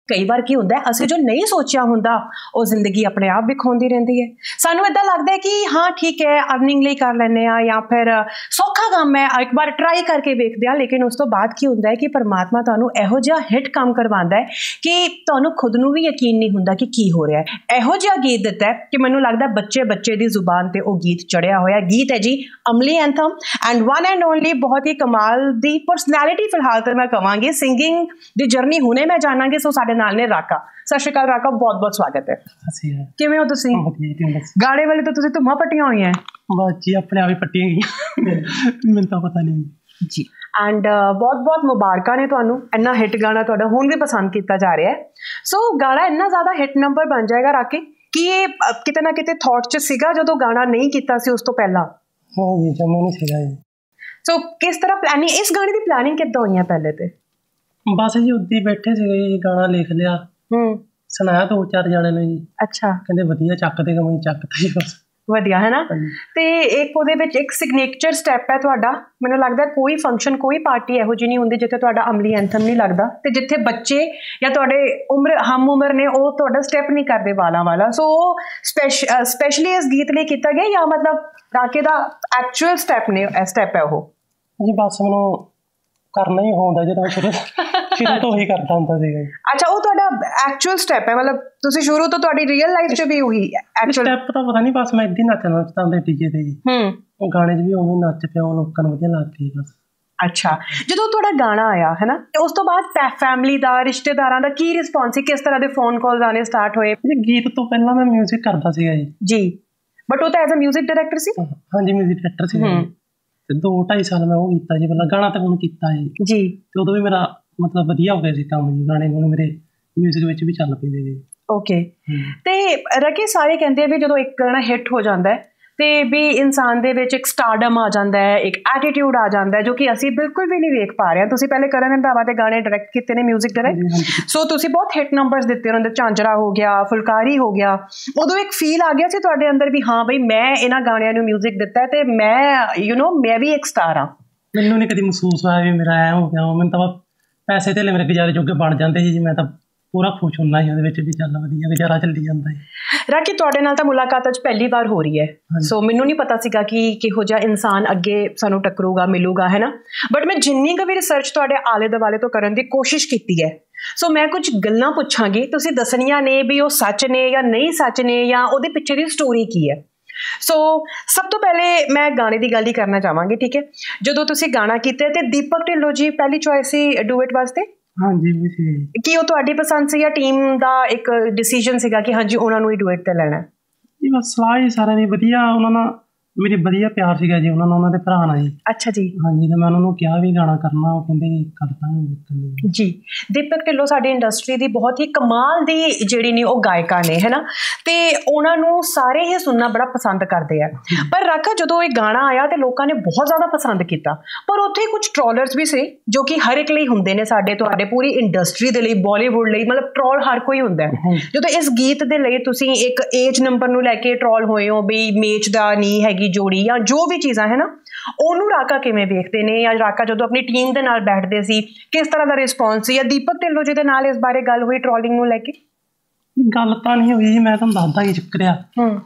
कई बार की होंदा है असं जो नहीं सोचा होंदा वो जिंदगी अपने आप विखाउंदी रहिंदी है। सानू इदां लगदा है कि हाँ ठीक है अर्निंग लई कर लैंदे आ या फिर सौखा काम है एक बार ट्राई करके वेखदे आ, लेकिन उस तो बाद की होंदा है कि परमात्मा तुहानू इहो जिहा हिट काम करवांदा है कि तुहानू खुद नू भी यकीन नहीं हुंदा कि हो रहा है। इहो जिहा गीत दिता है कि मैनू लगदा बच्चे बच्चे दी जुबान ते वो गीत चढ़िया होया। गीत है जी अमली anthem and one and only बहुत ही कमाल दी पर्सनैलिटी फिलहाल तो मैं कहांगी सिंगिंग दी जर्नी हुणे मैं जानांगे। सो साडे नाल ने राका। सत श्री अकाल राका, बहुत बहुत स्वागत है। किवें हो तुसीं? गाने वाले तो तुसीं धुम्मां पट्टियां होईयां बस जी अपने आप ही पट्टियां गईयां मैनूं तां पता नहीं जी। एंड बहुत बहुत मुबारक ने तुहानू इन्ना हिट गाना तुहाडा हुण भी पसंद किया जा रहा है। सो गाना इन्ना ज़्यादा हिट नंबर बन जाएगा राके कि ये किते ना किते थॉट च सीगा जदों गाना नहीं कीता सी उस तो पहला? हाँ जी जम्मू नहीं सीगा जी। सो किस तरह प्लानिंग इस गाने की प्लानिंग किद्दां होई पहले ते? बस जी उद्दी बैठे सीगे जी गाना लिख लिया सुनाया 2-4 जणे ने जी। अच्छा कहंदे वधिया चक दे गई चकता जी बस वधिया है ना। ते एक ਉਹਦੇ ਵਿੱਚ ਇੱਕ ਸਿਗਨੇਚਰ ਸਟੈਪ ਹੈ ਤੁਹਾਡਾ। ਮੈਨੂੰ ਲੱਗਦਾ ਕੋਈ ਫੰਕਸ਼ਨ ਕੋਈ ਪਾਰਟੀ ਇਹੋ ਜਿਹੀ ਨਹੀਂ ਹੁੰਦੀ ਜਿੱਥੇ ਤੁਹਾਡਾ ਅਮਲੀ ਐਂਥਮ ਨਹੀਂ ਲੱਗਦਾ ਤੇ ਜਿੱਥੇ ਬੱਚੇ ਜਾਂ ਤੁਹਾਡੇ ਹਮ ਉਮਰ ਨੇ ਉਹ ਤੁਹਾਡਾ ਸਟੈਪ ਨਹੀਂ ਕਰਦੇ ਵਾਲਾਂ ਵਾਲਾ। ਸੋ ਸਪੈਸ਼ਲੀ ਇਸ ਗੀਤ ਲਈ ਕੀਤਾ ਗਿਆ ਜਾਂ ਮਤਲਬ ਰਾਕੇ ਦਾ ਐਕਚੁਅਲ ਸਟੈਪ ਨੇ ਸਟੈਪ ਹੈ ਉਹ? ਜੀ ਬਸ ਮੈਨੂੰ करना ही होंदा जो शुरू तो ही करता होंदा सीगा। अच्छा वो तुहाडा एक्चुअल स्टेप है मतलब तुसी शुरू तो तुहाडी रियल लाइफ च भी हुई एक्चुअल स्टेप तो पता नहीं बस मैं इदां नचना चाहंदे डीजे ते जी वो गाने च भी उवें नच पिया लोकां नूं वधिया लग गई बस। अच्छा जो तुहाडा गाना आया है ना ते उस तो बाद फैमिली दा रिश्तेदारां दा की रिस्पॉन्स सी? किस तरह दे फोन कॉल्स आने स्टार्ट होए? जी गीत तो पहला मैं म्यूजिक करदा सीगा जी बट वो तो एज अ म्यूजिक डायरेक्टर सी? हां जी म्यूजिक डायरेक्टर सी 2-2.5 साल मैं वो कीता जी पहला गाना तो हुण कीता जी ते उदों भी मेरा मतलब वधिया हो गया सी काम जी। गाने हुण मेरे म्यूजिक विच भी चल पए जी। ओके ते रके सारे कहंदे भी जदों एक गाना हिट हो जांदा है ते भी इंसान दे विच एक स्टारडम आ जांदा है एक एटीट्यूड आ जांदा है जो कि असीं बिल्कुल भी नहीं वेख पा रहे हैं। तुसीं पहले करण रंधावा दे गाने डायरेक्ट कीते ने म्यूजिक डायरेक्ट सो तुसीं बहुत हिट नंबर्स दित्ते उन्हां दे झांझरा हो गया फुलकारी हो गया उदों एक फील आ गया सी तुहाडे अंदर भी हाँ बई मैं इन्हां गाणियां नूं म्यूजिक दित्ता है ते मैं मैं भी एक स्टार हाँ? मैनूं नहीं कदी महसूस होया भी मेरा ऐ हो गया मैनूं तां पैसे धेले मेरे गुजारे जोगे बन जाते जी मैं तां पूरा खुश होना ही ਉਹਦੇ भी चल वधिया गुजारा चली जाता है। राकी तुहाडे नाल तां मुलाकात अज पहली बार हो रही है सो मैनूं नहीं पता सीगा कि किहो जिहा इंसान अगे सानूं टकरूगा मिलूगा है ना बट मैं जिन्नी क भी रिसर्च तुहाडे आले दुआले तो करन दी कोशिश कीती है सो मैं कुछ गल्लां पुछांगी तुसीं दसणियां ने भी वो सच ने या नहीं सच ने या ਉਹਦੇ पिछे दी स्टोरी की है। सो सब तो पहले मैं गाने की गल ही करना चाहांगी ठीक है जदों तुसीं गाना कीता ते दीपक ढिल्लों जी पहली चॉइस सी डुएट वास्ते? हाँ जी कि वो तुहाडी पसंद सी या टीम दा एक डिसीजन सीगा कि हाँ जी उन्हां नूं ही डुएट ते लैणा? जी बस सलाह ही सारे दी वधिया उन्हां नाल मेरी वधिया प्यार सीगा जी उन्हां नाल उन्हां दे भरा नाल जी। अच्छा जी हाँ जी ते मैं उन्हां नूं कहा भी गाना करना वो कहंदे जी कर दांगे जी। दीपक ढिल्लों साडी इंडस्ट्री दी बहुत ही कमाल दी जिहड़ी ने वो गायका ने है ना ते उन्हां नूं सारे ही सुनना बड़ा पसंद करदे आ पर राका जदों ये गाना आया ते लोकां ने बहुत ज़्यादा पसंद किया पर उत्थे कुछ ट्रोलर्स भी से जो कि हर एक लई हुंदे ने साडे तुहाडे पूरी इंडस्ट्री दे लई बॉलीवुड लई मतलब ट्रोल हर कोई हुंदा है जदों इस गीत दे लई तुसीं एक एज नंबर नूं लैके ट्रोल होए हो भी मेच दा नहीं हैगी जोड़ी या जो भी चीज़ां है ना ਉਹਨੂੰ ਰਾਕਾ ਕਿਵੇਂ ਵੇਖਦੇ ਨੇ ਜਾਂ ਰਾਕਾ ਜਦੋਂ ਆਪਣੀ ਟੀਮ ਦੇ ਨਾਲ ਬੈਠਦੇ ਸੀ ਕਿਸ ਤਰ੍ਹਾਂ ਦਾ ਰਿਸਪੌਂਸ ਸੀ ਜਾਂ ਦੀਪਕ ਢਿੱਲੋਂ ਜੀ ਦੇ ਨਾਲ ਇਸ ਬਾਰੇ ਗੱਲ ਹੋਈ ਟ੍ਰੋਲਿੰਗ ਨੂੰ ਲੈ ਕੇ? ਗੱਲ ਤਾਂ ਨਹੀਂ ਹੋਈ ਜੀ ਮੈਂ ਤੁਹਾਨੂੰ ਦੱਸਦਾ ਕੀ ਚੱਕਰ ਆ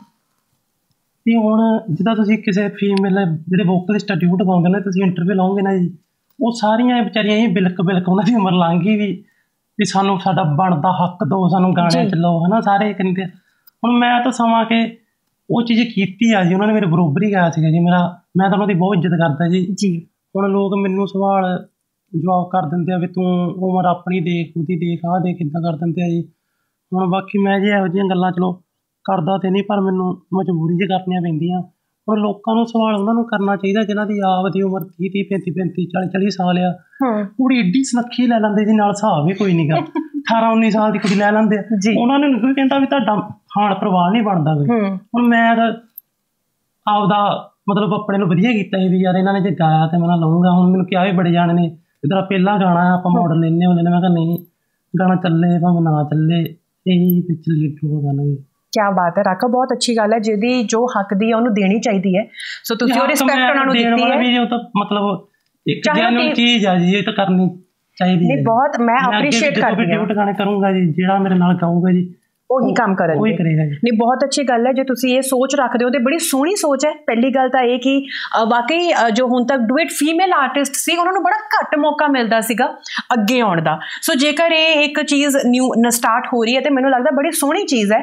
ਵੀ ਹੁਣ ਜਿੱਦਾਂ ਤੁਸੀਂ ਕਿਸੇ ਫੀਮੇਲ ਜਿਹੜੇ ਵੋਕਲਿਸਟ ਡਿਊਟ ਗਾਉਂਦੇ ਨੇ ਤੁਸੀਂ ਇੰਟਰਵਿਊ ਲਾਓਗੇ ਨਾ ਜੀ ਉਹ ਸਾਰੀਆਂ ਵਿਚਾਰੀਆਂ ਹੀ ਬਿਲਕ ਉਹਨਾਂ ਦੀ ਉਮਰ ਲੰਘ ਗਈ ਵੀ ਸਾਨੂੰ ਸਾਡਾ ਬਣਦਾ ਹੱਕ ਦਿਓ ਸਾਨੂੰ ਗਾਣੇ ਚ ਲਓ ਹੈ ਨਾ ਸਾਰੇ ਕਹਿੰਦੇ। ਹੁਣ ਮੈਂ ਤਾਂ ਸਮਾਂ ਕਿ ਉਹ ਚੀਜ਼ ਕੀਤੀ ਆ ਜੀ ਉਹਨਾਂ ਨੇ ਮੇਰੇ ਬਰੋਬਰ ਹੀ ਗਾਇਆ ਸੀਗਾ ਜੀ ਮੈਂ ਤਾਂ ਉਹਨਾਂ ਦੀ ਬਹੁਤ ਇੱਜ਼ਤ ਕਰਦਾ ਜੀ। ਹੁਣ ਲੋਕ ਮੈਨੂੰ ਸਵਾਲ ਜਵਾਬ ਕਰ ਦਿੰਦੇ ਆ ਵੀ ਤੂੰ ਉਮਰ ਆਪਣੀ ਦੇਖ ਉਹਦੀ ਦੇਖ ਆਹ ਦੇਖ ਕਿੱਦਾਂ ਕਰ ਦਿੰਦੇ ਆ ਜੀ। ਹੁਣ ਬਾਕੀ ਮੈਂ ਜੀ ਇਹੋ ਜਿਹੀਆਂ ਗੱਲਾਂ ਚਲੋ ਕਰਦਾ ਤੇ ਨਹੀਂ ਪਰ ਮੈਨੂੰ ਮਜਬੂਰੀ 'ਚ ਕਰਨੀਆਂ ਪੈਂਦੀਆਂ। ਹੁਣ ਲੋਕਾਂ ਨੂੰ ਸਵਾਲ ਉਹਨਾਂ ਨੂੰ ਕਰਨਾ ਚਾਹੀਦਾ ਜਿਨ੍ਹਾਂ ਦੀ ਆਪ ਦੀ ਉਮਰ 30 35 40 ਸਾਲ ਆ। ਕੁੜੀ ਏਡੀ ਸੁਨੱਖੀ ਲੈ ਲੈਂਦੇ ਜੀ ਨਾਲ ਹਿਸਾਬ ਵੀ ਕੋਈ ਨਹੀਂ ਗਾ 18-19 ਸਾਲ ਦੀ ਕੁੜੀ ਲੈ ਲੈਂਦੇ ਆ ਉਹਨਾਂ ਨੂੰ ਕੋਈ ਕਹਿੰਦਾ ਵੀ ਤੁਹਾਡਾ ਖਾਣ ਪਰਿਵਾਰ ਨਹੀਂ ਬਣਦਾ ਕੋਈ। ਹੁਣ ਮੈਂ ਤਾਂ ਆਪਦਾ ਮਤਲਬ ਆਪਣੇ ਨੂੰ ਵਧੀਆ ਕੀਤਾ ਸੀ ਵੀ ਯਾਰ ਇਹਨਾਂ ਨੇ ਜੇ ਗਾਇਆ ਤੇ ਮੈਂ ਨਾ ਲਊਂਗਾ। ਹੁਣ ਮੈਨੂੰ ਕਿਹਾ ਵੀ ਬੜੇ ਜਾਣੇ ਨੇ ਇੱਧਰ ਪਹਿਲਾ ਗਾਣਾ ਆਪਾਂ ਮੋਡਲ ਲੈਂਦੇ ਹੁੰਦੇ ਨੇ ਮੈਂ ਕਿਹਾ ਨਹੀਂ ਗਾਣਾ ਚੱਲੇ ਭਾਵੇਂ ਨਾ ਚੱਲੇ ਇਹੀ ਵਿੱਚ ਲੀਡ ਹੋ ਗੱਲ। क्या बात है राका बहुत अच्छी गल है जिहदी जो हक दी है उन्होंने देनी चाहिए है सो तुसीं रिस्पेक्ट उन्हां नूं दित्ती है भी तो मतलब एक जेन्युइन चीज है जी ये तो करनी ਚਾਹੀਦੀ ਹੈ। ਬਹੁਤ ਮੈਂ ਅਪਰੀਸ਼ੀਏਟ ਕਰਦੀ ਹਾਂ। ਡਿਊਟ ਗਾਣੇ ਕਰੂੰਗਾ ਜੀ, ਜਿਹੜਾ ਮੇਰੇ ਨਾਲ ਗਾਊਗਾ ਜੀ ਉਹੀ ਕੰਮ ਕਰਨਗੇ। ਉਹੀ ਕਰੇਗਾ ਜੀ। ਨਹੀਂ, ਬਹੁਤ ਅੱਛੀ ਗੱਲ ਹੈ ਜੇ ਤੁਸੀਂ ਇਹ ਸੋਚ ਰੱਖਦੇ ਹੋ ਤੇ ਬੜੀ ਸੋਹਣੀ ਸੋਚ ਹੈ। ਪਹਿਲੀ ਗੱਲ ਤਾਂ ਇਹ ਕਿ ਵਾਕਈ ਜੋ ਹੁਣ ਤੱਕ ਡੁਇਟ ਫੀਮੇਲ ਆਰਟਿਸਟ ਸੀ ਉਹਨਾਂ ਨੂੰ ਬੜਾ ਘੱਟ ਮੌਕਾ ਮਿਲਦਾ ਸੀਗਾ ਅੱਗੇ ਆਉਣ ਦਾ। ਸੋ ਜੇਕਰ ਇਹ ਇੱਕ ਚੀਜ਼ ਨਿਊ ਸਟਾਰਟ ਹੋ ਰਹੀ ਹੈ ਤੇ ਮੈਨੂੰ ਲੱਗਦਾ ਬੜੀ ਸੋਹਣੀ ਚੀਜ਼ ਹੈ,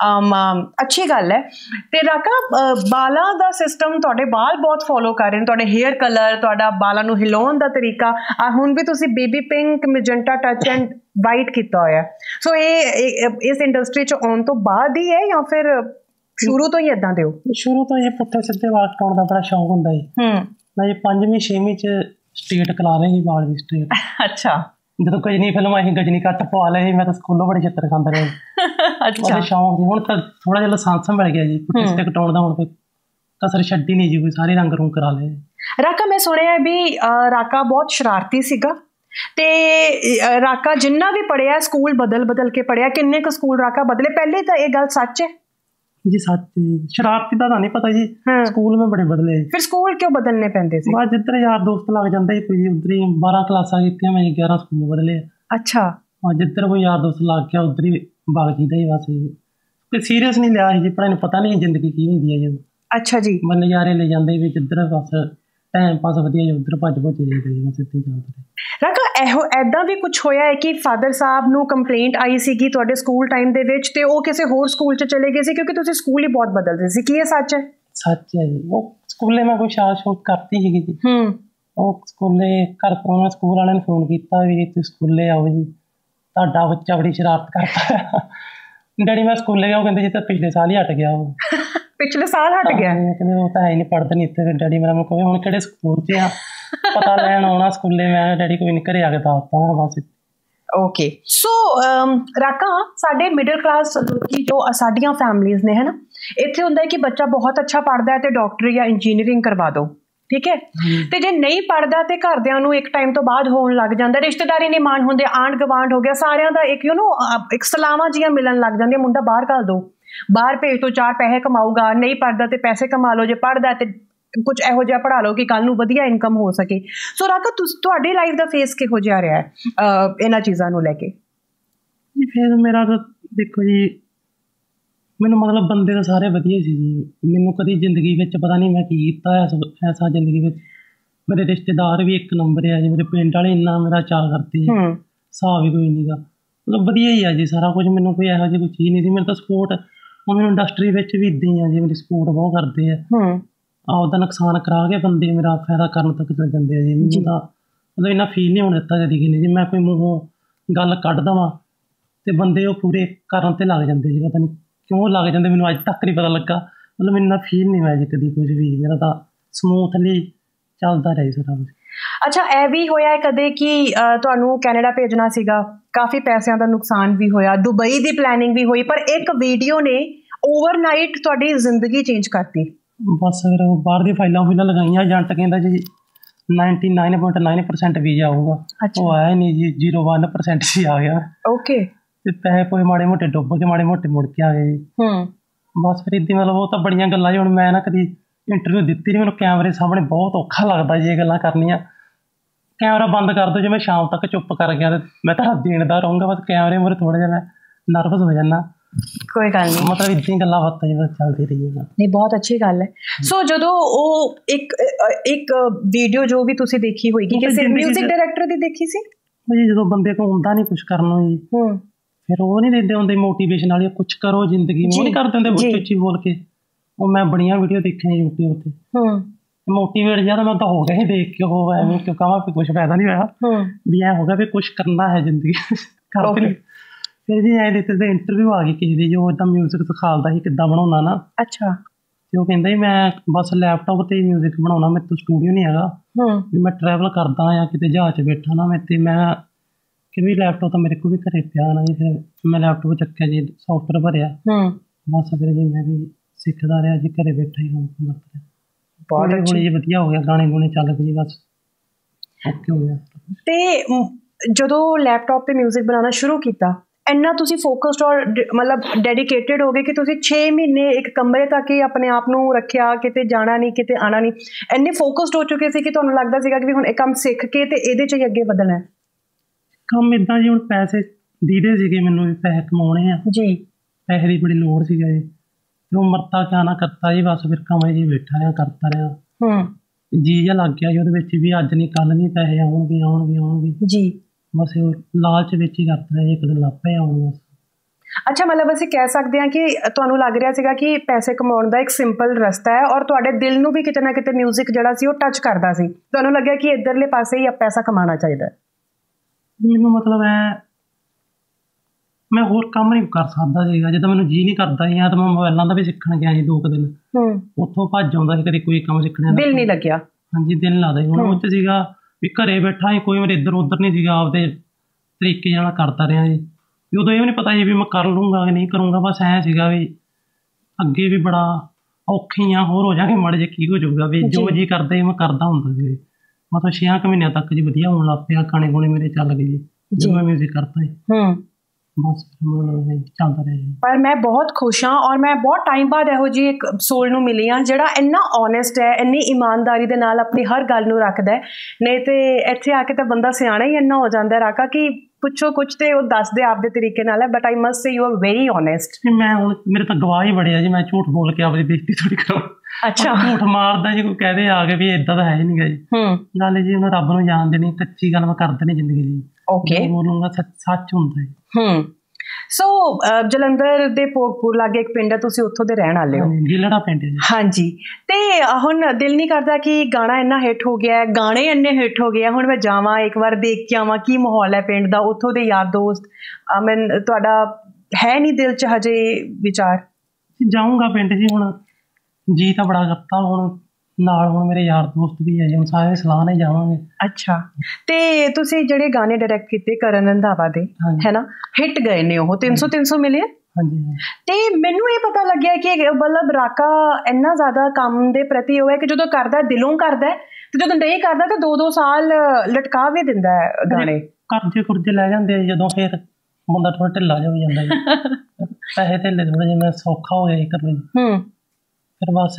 ਅੱਛੀ ਗੱਲ ਹੈ। ਤੇ ਰਾਕਾ, ਬਾਲਾਂ ਦਾ ਸਿਸਟਮ, ਤੁਹਾਡੇ ਬਾਲ ਬਹੁਤ ਫੋਲੋ ਕਰ ਰਹੇ ਨੇ, ਤੁਹਾਡੇ ਹੇਅਰ ਕਲਰ, ਤੁਹਾਡਾ ਬਾਲਾਂ ਨੂੰ ਹਿਲਾਉਣ ਦਾ ਤਰੀਕਾ, ਹੁਣ ਵੀ ਤੁਸੀਂ baby pink, magenta touch and white ਕੀਤਾ ਹੋਇਆ। ਸੋ ਇਹ ਇਸ ਇੰਡਸਟਰੀ 'ਚ ਆਉਣ ਤੋਂ ਬਾਅਦ ਹੀ ਹੈ ਜਾਂ ਫਿਰ ਸ਼ੁਰੂ ਤੋਂ ਹੀ ਏਦਾਂ ਦੇ ਹੋ? ਸ਼ੁਰੂ ਤੋਂ ਇਹ ਪੁੱਠੇ ਸਿੱਧੇ ਵਾਲ ਕਟਾਉਣ ਦਾ ਬੜਾ ਸ਼ੌਂਕ ਹੁੰਦਾ ਜੀ। ਮੈਂ 5ਵੀਂ 6ਵੀਂ 'ਚ ਸਟੇਟ ਕਲਾ ਰਹੇ ਸੀ ਵਾਲ ਦੀ ਸਟੇਟ। ਅੱਛਾ। ਜਦੋਂ ਗਜਨੀ ਫਿਲਮ ਆਈ, ਗਜਨੀ ਕੱਟ ਪਵਾ ਲਏ, ਮੈਂ ਤਾਂ ਸਕੂਲੋਂ ਬੜੇ ਛਿੱਤਰ ਖਾਂਦਾ ਰਿਹਾ। ਅੱਛਾ। ਸ਼ੌਂਕ ਸੀ। ਹੁਣ ਤਾਂ ਥੋੜਾ ਜਿਹਾ ਲਾਇਸੈਂਸ ਮਿਲ ਗਿਆ ਜੀ ਪੁੱਠੇ ਸਿੱਧੇ ਕਟਾਉਣ ਦਾ, ਹੁਣ ਕਸਰ ਛੱਡੀ ਨਹੀਂ ਜੀ ਕੋਈ, ਸਾਰੇ ਰੰਗ ਰੂੰਗ ਕਰਾ ਲਏ। ਰਾਕਾ, ਮੈਂ ਸੁਣਿਆ ਵੀ ਰਾਕਾ ਬਹੁਤ ਸ਼ਰਾਰਤੀ ਸੀਗਾ ਤੇ ਰਾਕਾ ਜਿੰਨਾ ਵੀ ਪੜ੍ਹਿਆ ਸਕੂਲ ਬਦਲ ਕੇ ਪੜ੍ਹਿਆ। ਕਿੰਨੇ ਕੁ ਸਕੂਲ ਰਾਕਾ ਬਦਲੇ? ਪਹਿਲੇ ਤਾਂ ਇਹ ਗੱਲ ਸੱਚ ਹੈ ਜੀ? ਸੱਚ ਜੀ। ਸ਼ਰਾਰਤੀ ਦਾ ਤਾਂ ਨਹੀਂ ਪਤਾ ਜੀ, ਸਕੂਲ ਮੈਂ ਬੜੇ ਬਦਲੇ। ਫਿਰ ਸਕੂਲ ਕਿਉਂ ਬਦਲਨੇ ਪੈਂਦੇ ਸੀ? ਬਸ ਜਿੱਧਰ ਯਾਰ ਦੋਸਤ ਲੱਗ ਜਾਂਦਾ ਕੋਈ, ਉਧਰ ਹੀ 12 ਕਲਾਸਾਂ ਕੀਤੀਆਂ ਮੈਂ, 11 ਸਕੂਲ ਬਦਲੇ। ਅੱਛਾ। ਜਿੱਧਰ ਕੋਈ ਯਾਰ ਦੋਸਤ ਲੱਗ ਗਿਆ ਉਧਰ ਹੀ ਵਗ ਜੀਦਾ ਹੀ ਬਸ। ਕੋਈ ਸੀਰੀਅਸ ਨਹੀਂ ਲਿਆ ਸੀ ਜੀ ਪੜ੍ਹਾਈ ਨੂੰ, ਪਤਾ ਨਹੀਂ ਜ਼ਿੰਦਗੀ ਕੀ ਹੁੰਦੀ ਹੈ ਜੀ। ਅੱਛਾ ਜੀ। ਮੈਂ ਨਜ਼ਾਰੇ ਲੈ ਜਾਂਦੇ ਵੀ ਜਿੱਧਰ ਬਸ ਟਾਈਮ ਪਾਸ ਵਧੀਆ ਜੀ, ਉਧਰ ਭੱਜ ਜਾਈਦਾ ਜੀ ਬਸ, ਇੱਦਾਂ ਹੀ ਚੱਲਦਾ। ਰਾਕਾ, ਐਦਾਂ ਵੀ ਕੁਝ ਹੋਇਆ ਹੈ ਕਿ ਫਾਦਰ ਸਾਹਿਬ ਨੂੰ ਕੰਪਲੇਂਟ ਆਈ ਸੀਗੀ ਤੁਹਾਡੇ ਸਕੂਲ ਟਾਈਮ ਦੇ ਵਿੱਚ ਤੇ ਉਹ ਕਿਸੇ ਹੋਰ ਸਕੂਲ 'ਚ ਚਲੇ ਗਏ ਸੀ ਕਿਉਂਕਿ ਤੁਸੀਂ ਸਕੂਲ ਹੀ ਬਹੁਤ ਬਦਲਦੇ ਸੀ? ਕੀ ਇਹ ਸੱਚ ਹੈ? ਸੱਚ ਹੈ ਜੀ। ਉਹ ਸਕੂਲੇ ਮੈਂ ਕੋਈ ਸ਼ਾਟ ਕਰਤੀ ਸੀਗੀ ਜੀ। ਉਹ ਸਕੂਲੇ ਘਰ ਤੋਂ ਸਕੂਲ ਵਾਲਿਆਂ ਨੇ ਫੋਨ ਕੀਤਾ ਵੀ ਤੁਸੀਂ ਸਕੂਲੇ ਆਓ ਜੀ, ਤੁਹਾਡਾ ਬੱਚਾ ਬੜੀ ਸ਼ਰਾਰਤ ਕਰਦਾ। ਡੈਡੀ ਮੈਂ ਸਕੂਲੇ ਗਿਆ, ਉਹ ਕਹਿੰਦੇ ਜੀ ਤਾਂ ਪਿਛਲੇ ਸਾਲ ਹੀ ਹਟ ਗਿਆ। ਉਹ ਪਿਛਲੇ ਸਾਲ ਹਟ ਗਿਆ? ਕਹਿੰਦੇ ਉਹ ਤਾਂ ਹੈ ਹੀ ਨਹੀਂ, ਪੜ੍ਹਦਾ ਨਹੀਂ ਇੱਥੇ। ਫਿਰ ਡੈਡੀ ਮੇਰਾ ਮੈਨੂੰ ਕਹੇ ਹੁਣ ਕਿਹੜੇ ਸਕੂਲ 'ਚ ਆ, ਪਤਾ ਲੈਣ ਆਉਣਾ ਸਕੂਲੇ। ਮੈਂ ਡੈਡੀ ਕੋਈ ਨਹੀਂ, ਘਰੇ ਆ ਕੇ ਦੱਸਦਾ ਬਸ। ਓਕੇ। ਸੋ ਰਾਕਾ, ਸਾਡੇ ਮਿਡਲ ਕਲਾਸ ਲੋਕੀ ਜੋ ਸਾਡੀਆਂ ਫੈਮਲੀਜ਼ ਨੇ, ਹੈ ਨਾ, ਇੱਥੇ ਹੁੰਦਾ ਹੈ ਕਿ ਬੱਚਾ ਬਹੁਤ ਅੱਛਾ ਪੜ੍ਹਦਾ ਹੈ ਤੇ ਡਾਕਟਰੀ ਜਾਂ ਇੰਜੀਨੀਅਰਿੰਗ ਕਰਵਾ ਦਿਓ, ਠੀਕ ਹੈ। ਤੇ ਜੇ ਨਹੀਂ ਪੜ੍ਹਦਾ ਤੇ ਘਰਦਿਆਂ ਨੂੰ ਇੱਕ ਟਾਈਮ ਤੋਂ ਬਾਅਦ ਹੋਣ ਲੱਗ ਜਾਂਦਾ, ਰਿਸ਼ਤੇਦਾਰੀ ਨਹੀਂ ਮਾਣ ਹੁੰਦੇ, ਆਂਢ ਗਵਾਂਢ ਹੋ ਗਿਆ, ਸਾਰਿਆਂ ਦਾ ਇੱਕ ਇੱਕ ਸਲਾਵਾਂ ਜਿਹੀਆਂ ਮਿਲਣ ਲੱਗ ਜਾਂਦੀਆਂ, ਮੁੰਡਾ ਬਾਹਰ ਘੱਲ ਦਿਓ, ਬਾਹਰ ਭੇਜ ਤੋਂ 4 ਪੈਸੇ ਕਮਾਊਗਾ, ਨਹੀਂ ਪੜ੍ਹਦਾ ਤੇ ਪੈਸੇ ਕਮਾ ਲਓ, ਜੇ ਪੜ੍ਹਦਾ ਤੇ ਕੁਝ ਇਹੋ ਜਿਹਾ ਪੜ੍ਹਾ ਲਓ ਕਿ ਕੱਲ੍ਹ ਨੂੰ ਵਧੀਆ ਇਨਕਮ ਹੋ ਸਕੇ। ਸੋ ਰਾਕਾ, ਤੁਹਾਡੀ ਲਾਈਫ ਦਾ ਫੇਸ ਕਿਹੋ ਜਿਹਾ ਰਿਹਾ ਹੈ ਇਹਨਾਂ ਚੀਜ਼ਾਂ ਨੂੰ ਲੈ ਕੇ? ਫੇਸ ਮੇਰਾ ਤਾਂ ਦੇਖੋ ਜੀ, ਮੈਨੂੰ ਮਤਲਬ ਬੰਦੇ ਤਾਂ ਸਾਰੇ ਵਧੀਆ ਸੀ ਜੀ। ਮੈਨੂੰ ਕਦੀ ਜ਼ਿੰਦਗੀ ਵਿੱਚ ਪਤਾ ਨਹੀਂ ਮੈਂ ਕੀ ਕੀਤਾ ਐਸਾ ਜ਼ਿੰਦਗੀ ਵਿੱਚ। ਮੇਰੇ ਰਿਸ਼ਤੇਦਾਰ ਵੀ ਇੱਕ ਨੰਬਰ ਆ ਜੀ, ਮੇਰੇ ਪਿੰਡ ਵਾਲੇ ਇੰਨਾ ਮੇਰਾ ਚਾਅ ਕਰਦੇ, ਹਿਸਾਬ ਵੀ ਕੋਈ ਨਹੀਂ ਗਾ। ਮਤਲਬ ਵਧੀਆ ਹੀ ਆ ਜੀ ਸਾਰਾ ਕੁਝ। ਮੈਨੂੰ ਕੋਈ ਇਹੋ ਜਿਹੀ ਕੋਈ ਚੀਜ਼ ਨਹੀਂ ਸੀ। ਮੇਰੇ ਤਾਂ ਸਪੋਰਟ, ਹੁਣ ਮੈਨੂੰ ਇੰਡਸਟਰੀ ਵਿੱਚ ਵੀ ਇੱਦਾਂ ਹੀ ਆ ਜੀ, ਮੇਰੀ ਸਪੋਰਟ ਬਹੁਤ ਕਰਦੇ ਆ। ਆਪਦਾ ਨੁਕਸਾਨ ਕਰਾ ਕੇ ਬੰਦੇ ਮੇਰਾ ਫਾਇਦਾ ਕਰਨ ਤੱਕ ਚੱਲ ਜਾਂਦੇ ਆ ਜੀ। ਮੈਨੂੰ ਤਾਂ ਮਤਲਬ ਇੰਨਾ ਫੀਲ ਨਹੀਂ ਹੋਣ ਦਿੱਤਾ ਕਦੀ ਕਿਸੇ ਨੇ ਜੀ। ਮੈਂ ਕੋਈ ਮੂੰਹੋਂ ਗੱਲ ਕੱਢ ਦੇਵਾਂ ਤੇ ਬੰਦੇ ਉਹ ਪੂਰੇ ਕਰਨ ਤੇ ਲੱਗ ਜਾਂਦੇ ਜੀ। ਪਤਾ ਨਹੀਂ ਕਿਉਂ ਲੱਗ ਜਾਂਦੇ, ਮੈਨੂੰ ਅੱਜ ਤੱਕ ਨਹੀਂ ਪਤਾ ਲੱਗਾ। ਮਤਲਬ ਮੈਨੂੰ ਇੰਨਾ ਫੀਲ ਨਹੀਂ ਹੋਇਆ ਜੀ ਕਦੀ ਕੁਝ ਵੀ। ਮੇਰਾ ਤਾਂ ਸਮੂਥਲੀ ਚੱਲਦਾ ਰਿਹਾ ਸਾਰਾ ਕੁਝ। ਅੱਛਾ, ਇਹ ਵੀ ਹੋਇਆ ਕਦੇ ਕਿ ਤੁਹਾਨੂੰ ਕੈਨੇਡਾ ਭੇਜਣਾ ਸੀਗਾ, ਕਾਫੀ ਪੈਸਿਆਂ ਦਾ ਨੁਕਸਾਨ ਵੀ ਹੋਇਆ, ਦੁਬਈ ਦੀ ਪਲੈਨਿੰਗ ਵੀ ਹੋਈ, ਪਰ ਇੱਕ ਵੀਡੀਓ ਨੇ ਓਵਰਨਾਈਟ ਤੁਹਾਡੀ ਜ਼ਿੰਦਗੀ ਚੇਂਜ ਕਰਤੀ? ਬਸ ਫਿਰ ਬਾਹਰ ਦੀ ਫਾਈਲਾਂ ਲਗਾਈਆਂ, ਏਜੰਟ ਕਹਿੰਦਾ ਜੀ 99.9% ਵੀਜ਼ਾ ਆਊਗਾ। ਉਹ ਆਇਆ ਹੀ ਨਹੀਂ ਜੀ, 0.1% ਹੀ ਆ ਗਿਆ। ਓਕੇ। ਤੇ ਪੈਸੇ ਕੋਈ ਮਾੜੇ ਮੋਟੇ ਡੁੱਬ ਕੇ ਮਾੜੇ ਮੋਟੇ ਮੁੜ ਕੇ ਆ ਗਏ ਜੀ। ਬਸ ਫਿਰ ਇੱਦਾਂ, ਮਤਲਬ ਉਹ ਤਾਂ ਬੜੀਆਂ ਗੱਲਾਂ ਜੀ। ਹੁਣ ਮੈਂ ਨਾ ਕਦੀ ਇੰਟਰਵਿਊ ਦਿੱਤੀ ਨਹੀਂ, ਮੈਨੂੰ ਕੈਮਰੇ ਸਾਹਮਣੇ ਬਹੁਤ ਔਖਾ ਲੱਗਦਾ ਜੀ ਇਹ ਗੱਲਾਂ ਕਰਨੀਆਂ। ਕੈਮਰਾ ਬੰਦ ਕਰ ਦਿਓ, ਜੇ ਮੈਂ ਸ਼ਾਮ ਤੱਕ ਚੁੱਪ ਕਰ ਗਿਆ ਤੇ ਮੈਂ ਤਾਂ ਦੇਣਦਾ ਰਹੂੰਗਾ। ਬਸ ਕੈਮਰੇ ਮੂਹਰੇ ਥੋੜ੍ਹਾ ਜਿਹਾ ਮੈਂ ਨਰਵਸ ਹੋ ਜਾਂਦਾ। ਕੋਈ ਗੱਲ ਨਹੀਂ, ਮਤਲਬ ਇੱਦਾਂ ਹੀ ਗੱਲਾਂ ਬਾਤਾਂ ਜੀ ਬਸ ਚੱਲਦੀ ਰਹੀ। ਨਹੀਂ, ਬਹੁਤ ਅੱਛੀ ਗੱਲ ਹੈ। ਸੋ ਜਦੋਂ ਉਹ ਇੱਕ ਵੀਡੀਓ ਜੋ ਵੀ ਤੁਸੀਂ ਦੇਖੀ ਹੋਏਗੀ, ਕਿਸੇ ਮਿਊਜ਼ਿਕ ਡਾਇਰੈਕਟਰ ਦੀ ਦੇਖੀ ਸੀ ਜੀ? ਜਦੋਂ ਬੰਦੇ ਕੋਲ ਹੁੰਦਾ ਨਹੀਂ ਕੁਛ ਕਰਨ ਨੂੰ ਜੀ, ਫਿਰ ਉਹ ਨਹੀਂ ਦਿੰਦੇ ਹੁੰਦੇ ਮੋਟੀਵੇਸ਼ਨ ਵਾਲੀ, ਕੁਛ ਕਰੋ ਜ਼ਿੰਦਗੀ ਨੂੰ, ਉਹ ਨਹੀਂ ਕਰਦੇ ਹੁੰਦੇ ਉੱਚੀ ਉੱਚੀ ਬੋਲ ਕੇ। ਉਹ ਮੈਂ ਬੜੀਆਂ ਵੀਡੀਓ ਦੇਖੀਆਂ ਯੂਟਿਊਬ ਤੇ, ਮੋਟੀਵੇਟ ਜਿਆਦਾ ਮੈਂ ਤਾਂ ਹੋ ਗਿਆ ਸੀ ਦੇਖ ਕੇ। ਉਹ ਐਵੇਂ ਕਿਉਂ ਕਹਾਂ ਵੀ ਕੁਛ ਫਾਇਦਾ ਨਹੀਂ ਹੋਇਆ, ਵੀ ਐ ਹੋ ਗਿਆ ਵੀ ਕੁਛ ਕਰਨਾ ਹੈ ਜ਼ਿੰਦਗੀ ਕਰ। ਫਿਰ ਜੀ ਐ ਦਿੱਤੇ ਤੇ ਇੰਟਰਵਿਊ ਆ ਗਈ ਕਿਸੇ ਦੀ, ਜੋ ਏਦਾਂ ਮਿਊਜ਼ਿਕ ਸਿਖਾਉਂਦਾ ਸੀ ਕਿੱਦਾਂ ਬਣਾਉਣਾ ਨਾ। ਅੱਛਾ। ਤੇ ਉਹ ਕਹਿੰਦਾ ਜੀ ਮੈਂ ਬਸ ਲੈਪਟਾਪ ਤੇ ਮਿਊਜ਼ਿਕ ਬਣਾਉਣਾ, ਮੇਰੇ ਤੋਂ ਸਟੂਡੀਓ ਨਹੀਂ ਹੈਗਾ, ਵੀ ਮੈਂ ਟਰੈਵਲ ਕਰਦਾ ਜਾਂ ਕਿਤੇ ਜਹਾਜ਼ 'ਚ ਬੈਠਾ ਨਾ ਮੈਂ, ਤੇ ਮੈਂ ਕਿ ਵੀ ਲੈਪਟਾਪ ਤਾਂ ਮੇਰੇ ਕੋਲ ਵੀ ਘਰੇ ਪਿਆ ਨਾ ਜੀ। ਫਿਰ ਮੈਂ ਲੈਪਟਾਪ ਚੱਕਿਆ ਜੀ, ਸੌਫਟਵੇਅਰ ਭਰਿਆ, ਬਸ ਫਿਰ ਜੀ ਮੈਂ ਵੀ ਸਿੱਖਦਾ ਰਿਹਾ ਜੀ, ਘਰੇ ਬੈਠਾ ਹੀ ਕੰਮ ਕਰਦਾ ਰਿਹਾ। ਬਹੁਤ ਜੀ ਵਧੀਆ ਹੋ ਗਿਆ, ਗਾਣੇ ਗੂਣੇ ਚੱਲ ਪਏ ਜੀ, ਬਸ ਓਕੇ ਹੋ ਗਿਆ। ਤੇ ਜਦੋਂ ਲੈਪਟਾਪ ਤੇ ਮਿਊਜ਼ਿਕ ਬਣਾਉਣਾ ਸ਼ੁਰੂ ਕੀਤਾ, ਇੰਨਾ ਤੁਸੀਂ ਫੋਕਸਡ ਔਰ ਮਤਲਬ ਡੈਡੀਕੇਟਿਡ ਹੋ ਗਏ ਕਿ ਤੁਸੀਂ 6 ਮਹੀਨੇ ਇੱਕ ਕਮਰੇ ਤੱਕ ਹੀ ਆਪਣੇ ਆਪ ਨੂੰ ਰੱਖਿਆ, ਕਿਤੇ ਜਾਣਾ ਨਹੀਂ, ਕਿਤੇ ਆਉਣਾ ਨਹੀਂ। ਇੰਨੇ ਫੋਕਸਡ ਹੋ ਚੁੱਕੇ ਸੀ ਕਿ ਤੁਹਾਨੂੰ ਲੱਗਦਾ ਸੀਗਾ ਕਿ ਵੀ ਹੁਣ ਇਹ ਕੰਮ ਸਿੱਖ ਕੇ ਤੇ ਇਹਦੇ 'ਚ ਹੀ ਅੱਗੇ ਵਧਣਾ ਹੈ? ਕੰਮ ਇੱਦਾਂ ਜੀ, ਹੁਣ ਪੈਸੇ ਦੀਦੇ ਸੀਗੇ ਮੈਨੂੰ ਵੀ, ਪੈਸੇ ਕਮਾਉਣੇ ਆ ਜੀ, ਪੈਸੇ ਦੀ ਬੜੀ ਲੋੜ ਸੀਗਾ ਜੀ। ਤੇ ਉਹ ਮਰਤਾ ਕਿਆ ਨਾ ਕਰਤਾ ਜੀ, ਬਸ ਫਿਰ ਕਮਾਈ ਜੀ ਬੈਠਾ ਰਿਹਾ, ਕਰਤਾ ਰਿਹਾ। ਜੀ ਜਿਹਾ ਲੱਗ ਗਿਆ ਜੀ ਉਹਦੇ ਵਿੱਚ ਵੀ, ਅੱਜ ਨਹੀਂ ਕੱਲ ਨਹੀਂ ਪੈਸੇ ਆਉਣਗੇ ਆਉਣਗੇ ਆਉਣਗੇ ਜੀ। ਬਸ ਉਹ ਲਾਲਚ ਵਿੱਚ ਹੀ ਕਰਤਾ ਰਿਹਾ ਜੀ, ਇੱਕ ਦਿਨ ਲੱਪੇ ਆਉਣ ਬਸ। ਅੱਛਾ, ਮਤਲਬ ਅਸੀਂ ਕਹਿ ਸਕਦੇ ਹਾਂ ਕਿ ਤੁਹਾਨੂੰ ਲੱਗ ਰਿਹਾ ਸੀਗਾ ਕਿ ਪੈਸੇ ਕਮਾਉਣ ਦਾ ਇੱਕ ਸਿੰਪਲ ਰਸਤਾ ਹੈ, ਔਰ ਤੁਹਾਡੇ ਦਿਲ ਨੂੰ ਵੀ ਕਿਤੇ ਨਾ ਕਿਤੇ ਮਿਊਜ਼ਿਕ ਜਿਹੜਾ ਸੀ ਉਹ ਟੱਚ ਕਰਦਾ ਸੀ, ਤੁਹਾਨੂੰ ਲੱਗਿਆ ਕਿ ਇੱਧਰਲੇ ਪਾਸੇ ਹੀ ਪੈਸਾ ਕਮਾਉਣਾ ਚਾਹੀਦਾ। ਮੈਨੂੰ ਮਤਲਬ ਮੈਂ ਹੋਰ ਕੰਮ ਨਹੀਂ ਕਰ ਸਕਦਾ ਸੀਗਾ, ਜਦੋਂ ਮੈਨੂੰ ਜੀ ਨਹੀਂ ਕਰਦਾ ਸੀ। ਤਾਂ ਮੈਂ ਮੋਬਾਈਲਾਂ ਦਾ ਵੀ ਸਿੱਖਣ ਗਿਆ ਜੀ 2 ਦਿਨ, ਉੱਥੋਂ ਭੱਜ ਆਉਂਦਾ ਸੀ, ਕਦੇ ਕੋਈ ਕੰਮ ਸਿੱਖਣਾ ਦਿਲ ਨਹੀਂ ਲੱਗਿਆ। ਹਾਂਜੀ, ਦਿਲ ਲੱਗਦਾ ਸੀ। ਹੁਣ ਉਹ 'ਚ ਸੀਗਾ ਵੀ ਘਰੇ ਬੈਠਾ ਸੀ, ਕੋਈ ਮੇਰੇ ਇੱਧਰ ਉੱਧਰ ਨਹੀਂ ਸੀਗਾ, ਆਪਦੇ ਤਰੀਕੇ ਨਾਲ ਕਰਦਾ ਰਿਹਾ ਜੀ। ਉਦੋਂ ਇਹ ਵੀ ਨਹੀਂ ਪਤਾ ਸੀ ਵੀ ਮੈਂ ਕਰ ਲੂੰਗਾ ਕਿ ਨਹੀਂ ਕਰੂੰਗਾ, ਬਸ ਐਂ ਸੀਗਾ ਵੀ ਅੱਗੇ ਵੀ ਬੜਾ ਔਖੀ ਆ, ਹੋਰ ਹੋ ਜਾਗੇ ਮਾੜੇ ਜਿਹੇ ਕੀ ਹੋ ਜਾਊਗਾ, ਵੀ ਜੋ ਜੀ ਕਰਦਾ ਮੈਂ ਕਰਦਾ ਹੁੰਦਾ ਸੀ। ਮਤਲਬ 6 ਮਹੀਨਿਆਂ ਤੱਕ ਜੀ ਵਧੀਆ ਹੋਣ ਲੱਗ ਪਿਆ, ਗਾਣੇ ਗੁਣੇ ਮੇਰੇ ਚੱਲ ਗਏ ਜੀ, ਜਦੋਂ ਮੈਂ ਮਿਊਜ਼ਿਕ ਕਰਤਾ ਜੀ। ਬਸ ਚੱਲਦਾ ਰਿਹਾ ਜੀ। ਪਰ ਮੈਂ ਬਹੁਤ ਖੁਸ਼ ਹਾਂ, ਔਰ ਮੈਂ ਬਹੁਤ ਟਾਈਮ ਬਾਅਦ ਇਹੋ ਜਿਹੀ ਇੱਕ ਸੋਲ ਨੂੰ ਮਿਲੀ ਹਾਂ ਜਿਹੜਾ ਇੰਨਾ ਓਨੈਸਟ ਹੈ, ਇੰਨੀ ਇਮਾਨਦਾਰੀ ਦੇ ਨਾਲ ਆਪਣੀ ਹਰ ਗੱਲ ਨੂੰ ਰੱਖਦਾ। ਨਹੀਂ ਤੇ ਇੱਥੇ ਆ ਕੇ ਤਾਂ ਬੰਦਾ ਸਿਆਣਾ ਹੀ ਇੰਨਾ ਹੋ ਜਾਂਦਾ ਰਾਕਾ ਕਿ ਪੁੱਛੋ ਕੁਛ ਤੇ ਉਹ ਦੱਸਦੇ ਆਪਦੇ ਤਰੀਕੇ ਨਾਲ ਹੈ, but I must say you are very honest. ਮੈਂ ਹੁਣ ਮੇਰੇ ਤਾਂ ਗਵਾਹ ਹੀ ਬੜੇ ਆ ਜੀ, ਮੈਂ ਝੂਠ ਬੋਲ ਕੇ ਆਪਦੀ ਬੇਇੱਜ਼ਤੀ ਥੋੜੀ ਕਰਾਂ। ਅੱਛਾ, ਝੂਠ ਮਾਰਦਾ ਜੀ ਕੋਈ ਕਹਦੇ ਆ ਕੇ ਵੀ ਏਦਾਂ ਤਾਂ ਹੈ ਹੀ ਨਹੀਂ ਗਾ ਜੀ। ਗੱਲ ਜੀ ਉਹਨੂੰ ਰੱਬ ਨੂੰ ਜਾਣਦੇ ਨਹੀਂ, ਕੱਚੀ ਗੱਲ ਮੈਂ ਕਰਦੇ ਨਹੀਂ ਜ਼ਿੰਦਗੀ ਜੀ। ਓਕੇ, ਬੋਲੂੰਗਾ ਸੱਚ ਹੁੰਦਾ ਹੈ। ਸੋ ਜਲੰਧਰ ਦੇ ਭੋਗਪੁਰ ਲਾਗੇ ਇੱਕ ਪਿੰਡ ਹੈ, ਤੁਸੀਂ ਉੱਥੋਂ ਦੇ ਰਹਿਣ ਵਾਲੇ ਹੋ? ਗਿੱਲੜਾ ਪਿੰਡ ਹੈ ਜੀ। ਹਾਂਜੀ, ਤੇ ਹੁਣ ਦਿਲ ਨਹੀਂ ਕਰਦਾ ਕਿ ਗਾਣਾ ਇੰਨਾ ਹਿੱਟ ਹੋ ਗਿਆ, ਗਾਣੇ ਇੰਨੇ ਹਿੱਟ ਹੋ ਗਏ, ਹੁਣ ਮੈਂ ਜਾਵਾਂ ਇੱਕ ਵਾਰ ਦੇਖ ਕੇ ਆਵਾਂ ਕੀ ਮਾਹੌਲ ਹੈ ਪਿੰਡ ਦਾ, ਉੱਥੋਂ ਦੇ ਯਾਰ ਦੋਸਤ? ਤੁਹਾਡਾ ਹੈ ਨਹੀਂ ਦਿਲ 'ਚ ਹਜੇ ਵਿਚਾਰ? ਜਾਊਂਗਾ ਪਿੰਡ ਜੀ, ਹੁਣ ਜੀ ਤਾਂ ਬੜਾ ਕਰਤਾ, ਹੁਣ ਨਾਲ ਹੁਣ ਮੇਰੇ ਯਾਰ ਦੋਸਤ ਵੀ ਹੈ ਜੀ, ਹੁਣ ਸਾਰੇ ਸਲਾਹ ਨਾਲ ਜਾਵਾਂਗੇ। ਅੱਛਾ, ਤੇ ਤੁਸੀਂ ਜਿਹੜੇ ਗਾਣੇ ਡਾਇਰੈਕਟ ਕੀਤੇ ਕਰਨ ਰੰਧਾਵਾ ਦੇ ਹੈ ਨਾ, ਹਿੱਟ ਗਏ ਨੇ ਉਹ 300 ਮਿਲੇ। ਹਾਂਜੀ, ਤੇ ਮੈਨੂੰ ਇਹ ਪਤਾ ਲੱਗਿਆ ਕਿ ਮਤਲਬ ਰਾਕਾ ਇੰਨਾ ਜ਼ਿਆਦਾ ਕੰਮ ਦੇ ਪ੍ਰਤੀ ਉਹ ਹੈ ਕਿ ਜਦੋਂ ਕਰਦਾ ਦਿਲੋਂ ਕਰਦਾ, ਤੇ ਜਦੋਂ ਨਹੀਂ ਕਰਦਾ ਤਾਂ 2-2 ਸਾਲ ਲਟਕਾ ਵੀ ਦਿੰਦਾ ਹੈ ਗਾਣੇ। ਕਰਜ਼ੇ ਕੁਰਜ਼ੇ ਲੈ ਜਾਂਦੇ ਜਦੋਂ ਫਿਰ ਬੰਦਾ ਥੋੜਾ ਢਿੱਲਾ ਜਿਹਾ ਹੋ ਜਾਂਦਾ ਜੀ। ਪੈਸੇ ਢਿੱਲੇ ਥੋੜੇ ਜਿਹੇ ਮੈਂ ਸੌਖਾ ਹੋ ਗਿਆ ਜੀ ਘਰ ਵਿੱਚ, ਫਿਰ ਬਸ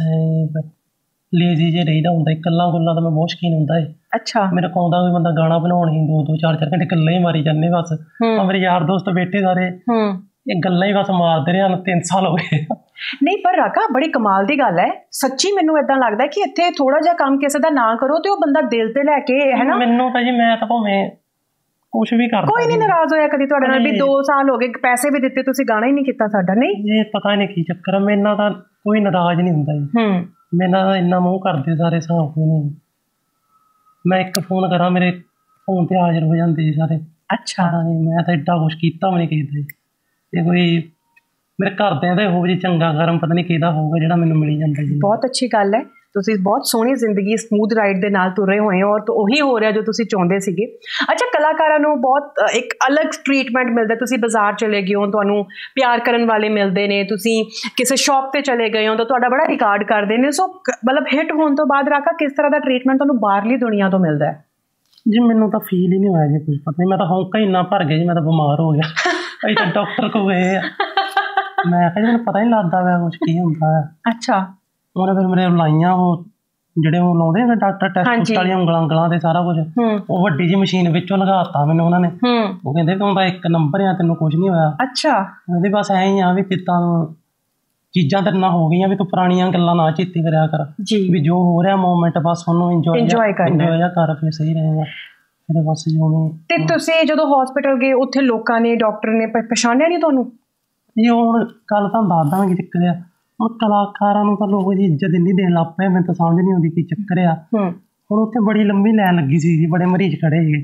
ਲੇਜ਼ੀ ਜੇ ਰਹੀਦਾ ਹੁੰਦਾ, ਇਕੱਲਾ ਗੁੱਲਾਂ ਤਾਂ ਮੈਂ ਬਹੁਤ ਸ਼ੌਕੀਨ ਹੁੰਦਾ ਹੈ। ਅੱਛਾ, ਮੇਰੇ ਕੋਲ ਆਉਂਦਾ ਕੋਈ ਬੰਦਾ ਗਾਣਾ ਬਣਾਉਣ ਹੀ 2-2 4-4 ਘੰਟੇ ਇਕੱਲੇ ਹੀ ਮਾਰੀ ਜਾਂਦੇ ਬਸ। ਮੇਰੇ ਯਾਰ ਦੋਸਤ ਬੈਠੇ ਸਾਰੇ ਇਹ ਗੱਲਾਂ ਹੀ ਬਸ ਮਾਰਦੇ ਰਹੇ ਹਨ, 3 ਸਾਲ ਹੋ ਗਏ। ਨਹੀਂ ਪਰ ਰਾਕਾ ਬੜੀ ਕਮਾਲ ਦੀ ਗੱਲ ਹੈ ਸੱਚੀ, ਮੈਨੂੰ ਏਦਾਂ ਲੱਗਦਾ ਕਿ ਇੱਥੇ ਥੋੜਾ ਜਿਹਾ ਕੰਮ ਕਿਸੇ ਦਾ ਨਾ ਕਰੋ ਤੇ ਉਹ ਬੰਦਾ ਦਿਲ ਤੇ ਲੈ ਕੇ ਹੈ ਨਾ। ਮੈਨੂੰ ਤਾਂ ਜੀ ਮੈਂ ਤਾਂ ਭਾਵੇਂ ਕੁਛ ਵੀ ਕਰਦਾ, ਕੋਈ ਨਹੀਂ ਨਾਰਾਜ਼ ਹੋਇਆ ਕਦੀ ਤੁਹਾਡੇ ਨਾਲ ਵੀ 2 ਸਾਲ ਹੋ ਗਏ, ਪੈਸੇ ਵੀ ਦਿੱਤੇ, ਤੁਸੀਂ ਗਾਣਾ ਹੀ ਨਹੀਂ ਕੀਤਾ ਸਾਡਾ? ਨਹੀਂ, ਇਹ ਪਤਾ ਹੀ ਨਹੀਂ ਕੀ ਚੱਕਰ, ਮੇਰੇ ਨਾਲ ਤਾਂ ਕੋਈ ਨਾਰਾਜ਼ ਨਹੀਂ ਹੁੰਦਾ ਜੀ। ਮੇਰੇ ਨਾਲ ਇੰਨਾ ਮੂੰਹ ਕਰਦੇ ਸਾਰੇ, ਹਿਸਾਬ ਕੋਈ ਨਹੀਂ। ਮੈਂ ਇੱਕ ਫੋਨ ਕਰਾਂ ਮੇਰੇ ਫੋਨ ਤੇ ਹਾਜ਼ਰ ਹੋ ਜਾਂਦੇ ਜੀ ਸਾਰੇ। ਅੱਛਾ, ਮੈਂ ਤਾਂ ਏਡਾ ਕੁਛ ਕੀਤਾ ਵੀ ਨਹੀਂ ਕਿਸੇ ਤੇ ਕੋਈ ਮੇਰੇ ਘਰਦਿਆਂ ਦਾ ਹੋਵੇ ਜੀ ਚੰਗਾ ਕਰਮ, ਪਤਾ ਨਹੀਂ ਕਿਹਦਾ ਹੋਊਗਾ ਜਿਹੜਾ ਮੈਨੂੰ ਮਿਲੀ ਜਾਂਦਾ ਜੀ। ਬਹੁਤ ਅੱਛੀ ਗੱਲ ਹੈ, ਤੁਸੀਂ ਬਹੁਤ ਸੋਹਣੀ ਜ਼ਿੰਦਗੀ ਸਮੂਥ ਰਾਈਡ ਦੇ ਨਾਲ ਤੁਰੇ ਹੋਏ ਹੋ, ਔਰ ਉਹੀ ਹੋ ਰਿਹਾ ਜੋ ਤੁਸੀਂ ਚਾਹੁੰਦੇ ਸੀਗੇ। ਅੱਛਾ, ਕਲਾਕਾਰਾਂ ਨੂੰ ਬਹੁਤ ਇੱਕ ਅਲੱਗ ਟ੍ਰੀਟਮੈਂਟ ਮਿਲਦਾ, ਤੁਸੀਂ ਬਾਜ਼ਾਰ ਚਲੇ ਗਏ ਹੋ, ਤੁਹਾਨੂੰ ਪਿਆਰ ਕਰਨ ਵਾਲੇ ਮਿਲਦੇ ਨੇ, ਤੁਸੀਂ ਕਿਸੇ ਸ਼ੌਪ ਤੇ ਚਲੇ ਗਏ ਹੋ ਤਾਂ ਤੁਹਾਡਾ ਬੜਾ ਰਿਕਾਰਡ ਕਰਦੇ ਨੇ। ਸੋ ਮਤਲਬ ਹਿੱਟ ਹੋਣ ਤੋਂ ਬਾਅਦ ਰਾਕਾ ਕਿਸ ਤਰ੍ਹਾਂ ਦਾ ਟ੍ਰੀਟਮੈਂਟ ਤੁਹਾਨੂੰ ਬਾਹਰਲੀ ਦੁਨੀਆ ਤੋਂ ਮਿਲਦਾ ਹੈ? ਜੀ ਮੈਨੂੰ ਤਾਂ ਫੀਲ ਹੀ ਨਹੀਂ ਹੋਇਆ ਜੀ, ਕੁਝ ਪਤਾ ਨਹੀਂ, ਮੈਂ ਤਾਂ ਹੌਂਕਾ ਇੰਨਾ ਭਰ ਗਿਆ ਜੀ, ਮੈਂ ਤਾਂ ਬਿਮਾਰ ਹੋ ਗਿਆ। ਅਸੀਂ ਤਾਂ ਡਾਕਟਰ ਕੋਲ ਗਏ ਆ, ਮੈਂ ਕਿਹਾ ਜੀ ਮੈਨੂੰ ਪਤਾ ਨਹੀਂ ਲੱਗਦਾ ਵਾ ਕੁਛ ਕੀ ਹੁੰਦਾ ਹੈ। ਅੱਛਾ, ਉਹਨੇ ਫਿਰ ਮੇਰੇ ਲਾਈਆਂ ਉਹ ਜਿਹੜੇ ਉਹ ਲਾਉਂਦੇ ਨੇ ਡਾਕਟਰ ਟੈਸਟ ਵਾਲੀਆਂ ਉਂਗਲਾਂ ਦੇ ਸਾਰਾ ਕੁਝ, ਉਹ ਵੱਡੀ ਜੀ ਮਸ਼ੀਨ ਵਿੱਚੋਂ ਲਗਾਤਾ ਮੈਨੂੰ ਉਹਨਾਂ ਨੇ। ਉਹ ਕਹਿੰਦੇ ਤੂੰ ਤਾਂ 1 ਨੰਬਰ ਆ, ਤੈਨੂੰ ਕੁਛ ਨਹੀਂ ਹੋਇਆ। ਅੱਛਾ, ਕਹਿੰਦੇ ਬਸ ਐਂ ਹੀ ਆ ਵੀ ਕਿੱਦਾਂ ਚੀਜ਼ਾਂ ਤੇਰੇ ਨਾਲ ਹੋ ਗਈਆਂ ਵੀ ਤੂੰ ਪੁਰਾਣੀਆਂ ਗੱਲਾਂ ਨਾ ਚੇਤੇ ਕਰਿਆ ਕਰ, ਵੀ ਜੋ ਹੋ ਰਿਹਾ ਮੂਮੈਂਟ ਬਸ ਉਹਨੂੰ ਇੰਜੋਏ ਕਰ, ਫਿਰ ਸਹੀ ਰਹੇਗਾ। ਫਿਰ ਬਸ ਜਿਵੇਂ। ਤੇ ਤੁਸੀਂ ਜਦੋਂ ਹਸਪੀਟਲ ਗਏ ਉੱਥੇ ਲੋਕਾਂ ਨੇ, ਡਾਕਟਰ ਨੇ ਪਛਾਣਿਆ ਨਹੀਂ ਤੁਹਾਨੂੰ? ਜੀ ਹੁਣ ਗੱਲ ਤੁਹਾਨੂੰ ਦੱਸ ਦਾਂਗੇ ਕੀ ਚੱਕਰ ਆ, ਹੁਣ ਕਲਾਕਾਰਾਂ ਨੂੰ ਤਾਂ ਲੋਕ ਜੀ ਇੱਜ਼ਤ ਨਹੀਂ ਦੇਣ ਲੱਗ ਪਏ, ਮੈਨੂੰ ਤਾਂ ਸਮਝ ਨਹੀਂ ਆਉਂਦੀ ਕੀ ਚੱਕਰ ਆ। ਹੁਣ ਉੱਥੇ ਬੜੀ ਲੰਬੀ ਲਾਈਨ ਲੱਗੀ ਸੀ ਜੀ, ਬੜੇ ਮਰੀਜ਼ ਖੜੇ ਸੀਗੇ,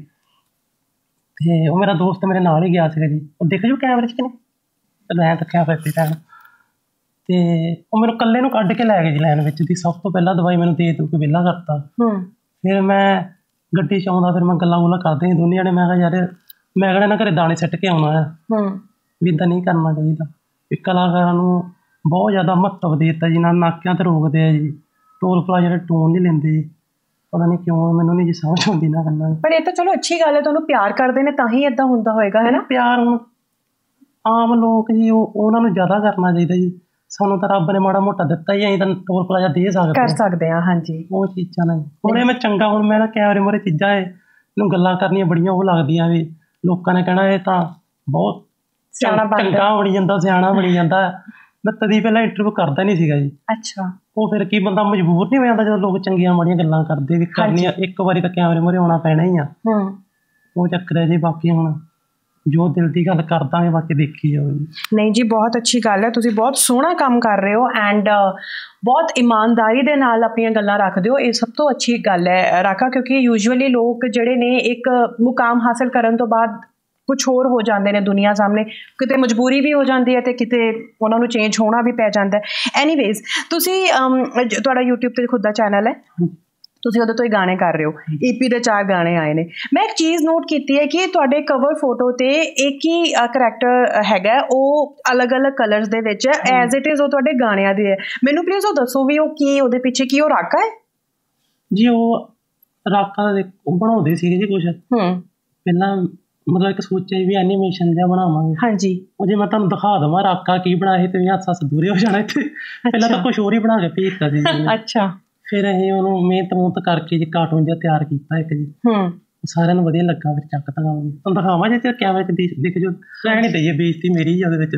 ਤੇ ਉਹ ਮੇਰਾ ਦੋਸਤ ਮੇਰੇ ਨਾਲ ਹੀ ਗਿਆ ਸੀਗਾ ਜੀ। ਉਹ ਦੇਖ ਜੋ ਕੈਮਰੇ 'ਚ ਕਿ ਨਹੀਂ, ਮੈਂ ਤੱਕਿਆ ਫਿਰ ਟਾਈਮ, ਤੇ ਉਹ ਮੈਨੂੰ ਇਕੱਲੇ ਨੂੰ ਕੱਢ ਕੇ ਲੈ ਗਏ ਜੀ ਲਾਈਨ ਵਿੱਚ ਦੀ। ਸਭ ਤੋਂ ਪਹਿਲਾਂ ਦਵਾਈ ਮੈਨੂੰ ਦੇ ਦੂ ਕੇ ਵਿਹਲਾ ਕਰਤਾ। ਫਿਰ ਮੈਂ ਗੱਡੀ 'ਚ ਆਉਂਦਾ, ਫਿਰ ਮੈਂ ਗੱਲਾਂ ਗੁੱਲਾਂ ਕਰਦੇ ਸੀ ਦੋਨੇ ਜਾਣੇ। ਮੈਂ ਕਿਹਾ ਯਾਰ ਮੈਂ ਕਿਹੜਾ ਨਾ ਘਰੇ ਦਾਣੇ ਸੁੱਟ ਕੇ ਆਉਣਾ ਆ, ਵੀ ਇੱਦਾਂ ਨਹੀਂ ਕਰਨਾ ਚਾਹੀਦਾ। ਵੀ ਕਲਾਕਾਰਾਂ ਨੂੰ ਬਹੁਤ ਜ਼ਿਆਦਾ ਮਹੱਤਵ ਦੇ ਦਿੱਤਾ ਜੀ, ਨਾਲ ਨਾਕਿਆਂ 'ਤੇ ਰੋਕਦੇ ਆ ਜੀ, ਟੋਲ ਪਲਾਜ਼ਾ ਟੋਨ ਨਹੀਂ ਲੈਂਦੇ ਜੀ, ਪਤਾ ਨਹੀਂ ਕਿਉਂ, ਮੈਨੂੰ ਨਹੀਂ ਜੀ ਸਮਝ ਆਉਂਦੀ ਨਾ ਗੱਲਾਂ। ਪਰ ਇਹ ਤਾਂ ਚਲੋ ਅੱਛੀ ਗੱਲ ਹੈ, ਤੁਹਾਨੂੰ ਪਿਆਰ ਕਰਦੇ ਨੇ ਤਾਂ ਹੀ ਇੱਦਾਂ ਹੁੰਦਾ ਹੋਏਗਾ, ਹੈ ਨਾ? ਪਿਆਰ ਹੁਣ ਆਮ ਲੋਕ ਜੀ ਉਹਨਾਂ ਨੂੰ ਜ਼ਿਆਦਾ ਕਰਨਾ ਚਾਹੀਦਾ ਜੀ, ਸਾਨੂੰ ਤਾਂ ਰੱਬ ਨੇ ਮਾੜਾ ਮੋਟਾ ਦਿੱਤਾ ਹੀ, ਅਸੀਂ ਤਾਂ ਟੋਲ ਪਲਾਜ਼ਾ ਦੇ ਸਕਦੇ ਹਾਂ। ਹਾਂਜੀ, ਉਹ ਚੀਜ਼ਾਂ ਨੇ ਹੁਣ ਇਹ ਮੈਂ ਚੰਗਾ, ਹੁਣ ਮੈਂ ਨਾ ਕੈਮਰੇ ਮੂਹਰੇ ਚੀਜ਼ਾਂ ਇਹਨੂੰ ਗੱਲਾਂ ਕਰਨੀਆਂ ਬੜੀਆਂ ਉਹ ਲੱਗਦੀਆਂ ਵੀ ਲੋਕਾਂ ਨੇ ਕਹਿਣਾ ਇਹ ਤਾਂ ਬਹੁਤ ਚੰਗਾ ਬਣੀ ਜਾਂਦਾ, ਸਿਆਣਾ ਬਣੀ ਜਾਂਦਾ। ਮੈਂ ਤਦੀ ਪਹਿਲਾਂ ਇੰਟਰਵਿਊ ਕਰਦਾ ਨਹੀਂ ਸੀਗਾ ਜੀ। ਅੱਛਾ। ਉਹ ਫਿਰ ਕੀ ਬੰਦਾ ਮਜਬੂਰ ਨਹੀਂ ਹੋ ਜਾਂਦਾ ਜਦੋਂ ਲੋਕ ਚੰਗੀਆਂ ਮਾੜੀਆਂ ਗੱਲਾਂ ਕਰਦੇ ਵੀ ਕਰਨੀਆਂ, ਇੱਕ ਵਾਰੀ ਤਾਂ ਕੈਮਰੇ ਮੂਹਰੇ ਆਉਣਾ ਪੈਣਾ ਹੀ ਆ। ਉਹ ਚੱਕਰ ਹੈ ਜੀ। ਬਾਕੀ ਹੁਣ ਜੋ ਦਿਲ ਦੀ ਗੱਲ ਕਰ ਦਾਂਗੇ, ਬਾਕੀ ਦੇਖੀ ਜਾਓ ਜੀ। ਨਹੀਂ ਜੀ, ਬਹੁਤ ਅੱਛੀ ਗੱਲ ਹੈ, ਤੁਸੀਂ ਬਹੁਤ ਸੋਹਣਾ ਕੰਮ ਕਰ ਰਹੇ ਹੋ ਐਂਡ ਬਹੁਤ ਇਮਾਨਦਾਰੀ ਦੇ ਨਾਲ ਆਪਣੀਆਂ ਗੱਲਾਂ ਰੱਖਦੇ ਹੋ। ਇਹ ਸਭ ਤੋਂ ਅੱਛੀ ਗੱਲ ਹੈ ਰਾਕਾ, ਕਿਉਂਕਿ ਯੂਜੂਅਲੀ ਲੋਕ ਜਿਹੜੇ ਨੇ ਇੱਕ ਮੁਕਾਮ ਹਾਸਲ ਕਰਨ ਤੋਂ ਬਾਅਦ ਕੁਛ ਹੋਰ ਹੋ ਜਾਂਦੇ ਨੇ ਦੁਨੀਆ ਸਾਹਮਣੇ, ਕਿਤੇ ਮਜਬੂਰੀ ਵੀ ਹੋ ਜਾਂਦੀ ਹੈ ਤੇ ਕਿਤੇ ਉਹਨਾਂ ਨੂੰ ਚੇਂਜ ਹੋਣਾ ਵੀ ਪੈ ਜਾਂਦਾ ਹੈ। ਐਨੀਵੇਜ਼, ਤੁਸੀਂ ਤੁਹਾਡਾ YouTube ਤੇ ਖੁਦ ਦਾ ਚੈਨਲ ਹੈ, ਤੁਸੀਂ ਉਹਦੇ ਤੋਂ ਹੀ ਗਾਣੇ ਕਰ ਰਹੇ ਹੋ। EP ਦੇ 4 ਗਾਣੇ ਆਏ ਨੇ। ਮੈਂ ਇੱਕ ਚੀਜ਼ ਨੋਟ ਕੀਤੀ ਹੈ ਕਿ ਤੁਹਾਡੇ ਕਵਰ ਫੋਟੋ ਤੇ ਇੱਕ ਹੀ ਕਰੈਕਟਰ ਹੈਗਾ, ਉਹ ਅਲੱਗ-ਅਲੱਗ ਕਲਰਸ ਦੇ ਵਿੱਚ ਹੈ, ਐਜ਼ ਇਟ ਇਜ਼ ਉਹ ਤੁਹਾਡੇ ਗਾਣਿਆਂ ਦੇ ਹੈ। ਮੈਨੂੰ ਪਲੀਜ਼ ਉਹ ਦੱਸੋ ਵੀ ਉਹ ਕੀ, ਉਹਦੇ ਪਿੱਛੇ ਕੀ ਉਹ ਰਾਕਾ ਹੈ ਜੀ? ਉਹ ਰਾਕਾ ਬਣਾਉਂਦੇ ਸੀਗੇ ਜੀ ਕੁਛ ਪਹਿਲਾਂ, ਮਤਲਬ ਇੱਕ ਸੋਚਿਆ ਵੀ ਐਨੀਮੇਸ਼ਨ ਜਿਹਾ ਬਣਾਵਾਂਗੇ। ਹਾਂਜੀ। ਉਹ ਜੇ ਮੈਂ ਤੁਹਾਨੂੰ ਦਿਖਾ ਦੇਵਾਂ ਰਾਕਾ ਕੀ ਬਣਾਏ ਤੇ ਹੱਸ ਦੂਰੇ ਹੋ ਜਾਣਾ ਇੱਥੇ। ਪਹਿਲਾਂ ਤਾਂ ਕੁਛ ਹੋਰ ਹੀ ਬਣਾ ਕੇ ਭੇਜਤਾ ਸੀ। ਅੱਛਾ। ਫਿਰ ਅਸੀਂ ਉਹਨੂੰ ਮਿਹਨਤ ਕਰਕੇ ਜੀ ਕਾਰਟੂਨ ਜਿਹਾ ਤਿਆਰ ਕੀਤਾ ਇੱਕ ਜੀ। ਸਾਰਿਆਂ ਨੂੰ ਵਧੀਆ ਲੱਗਾ। ਫਿਰ ਚੱਕ ਤਾਂ ਗਾਵਾਂਗੇ, ਤੁਹਾਨੂੰ ਦਿਖਾਵਾਂ ਜੇ ਕੈਮਰੇ 'ਚ ਦਿਖ ਜੋ। ਰਹਿ ਨਹੀਂ ਦਈਏ, ਬੇਇੱਜ਼ਤੀ ਮੇਰੀ ਹੀ ਉਹਦੇ ਵਿੱਚ।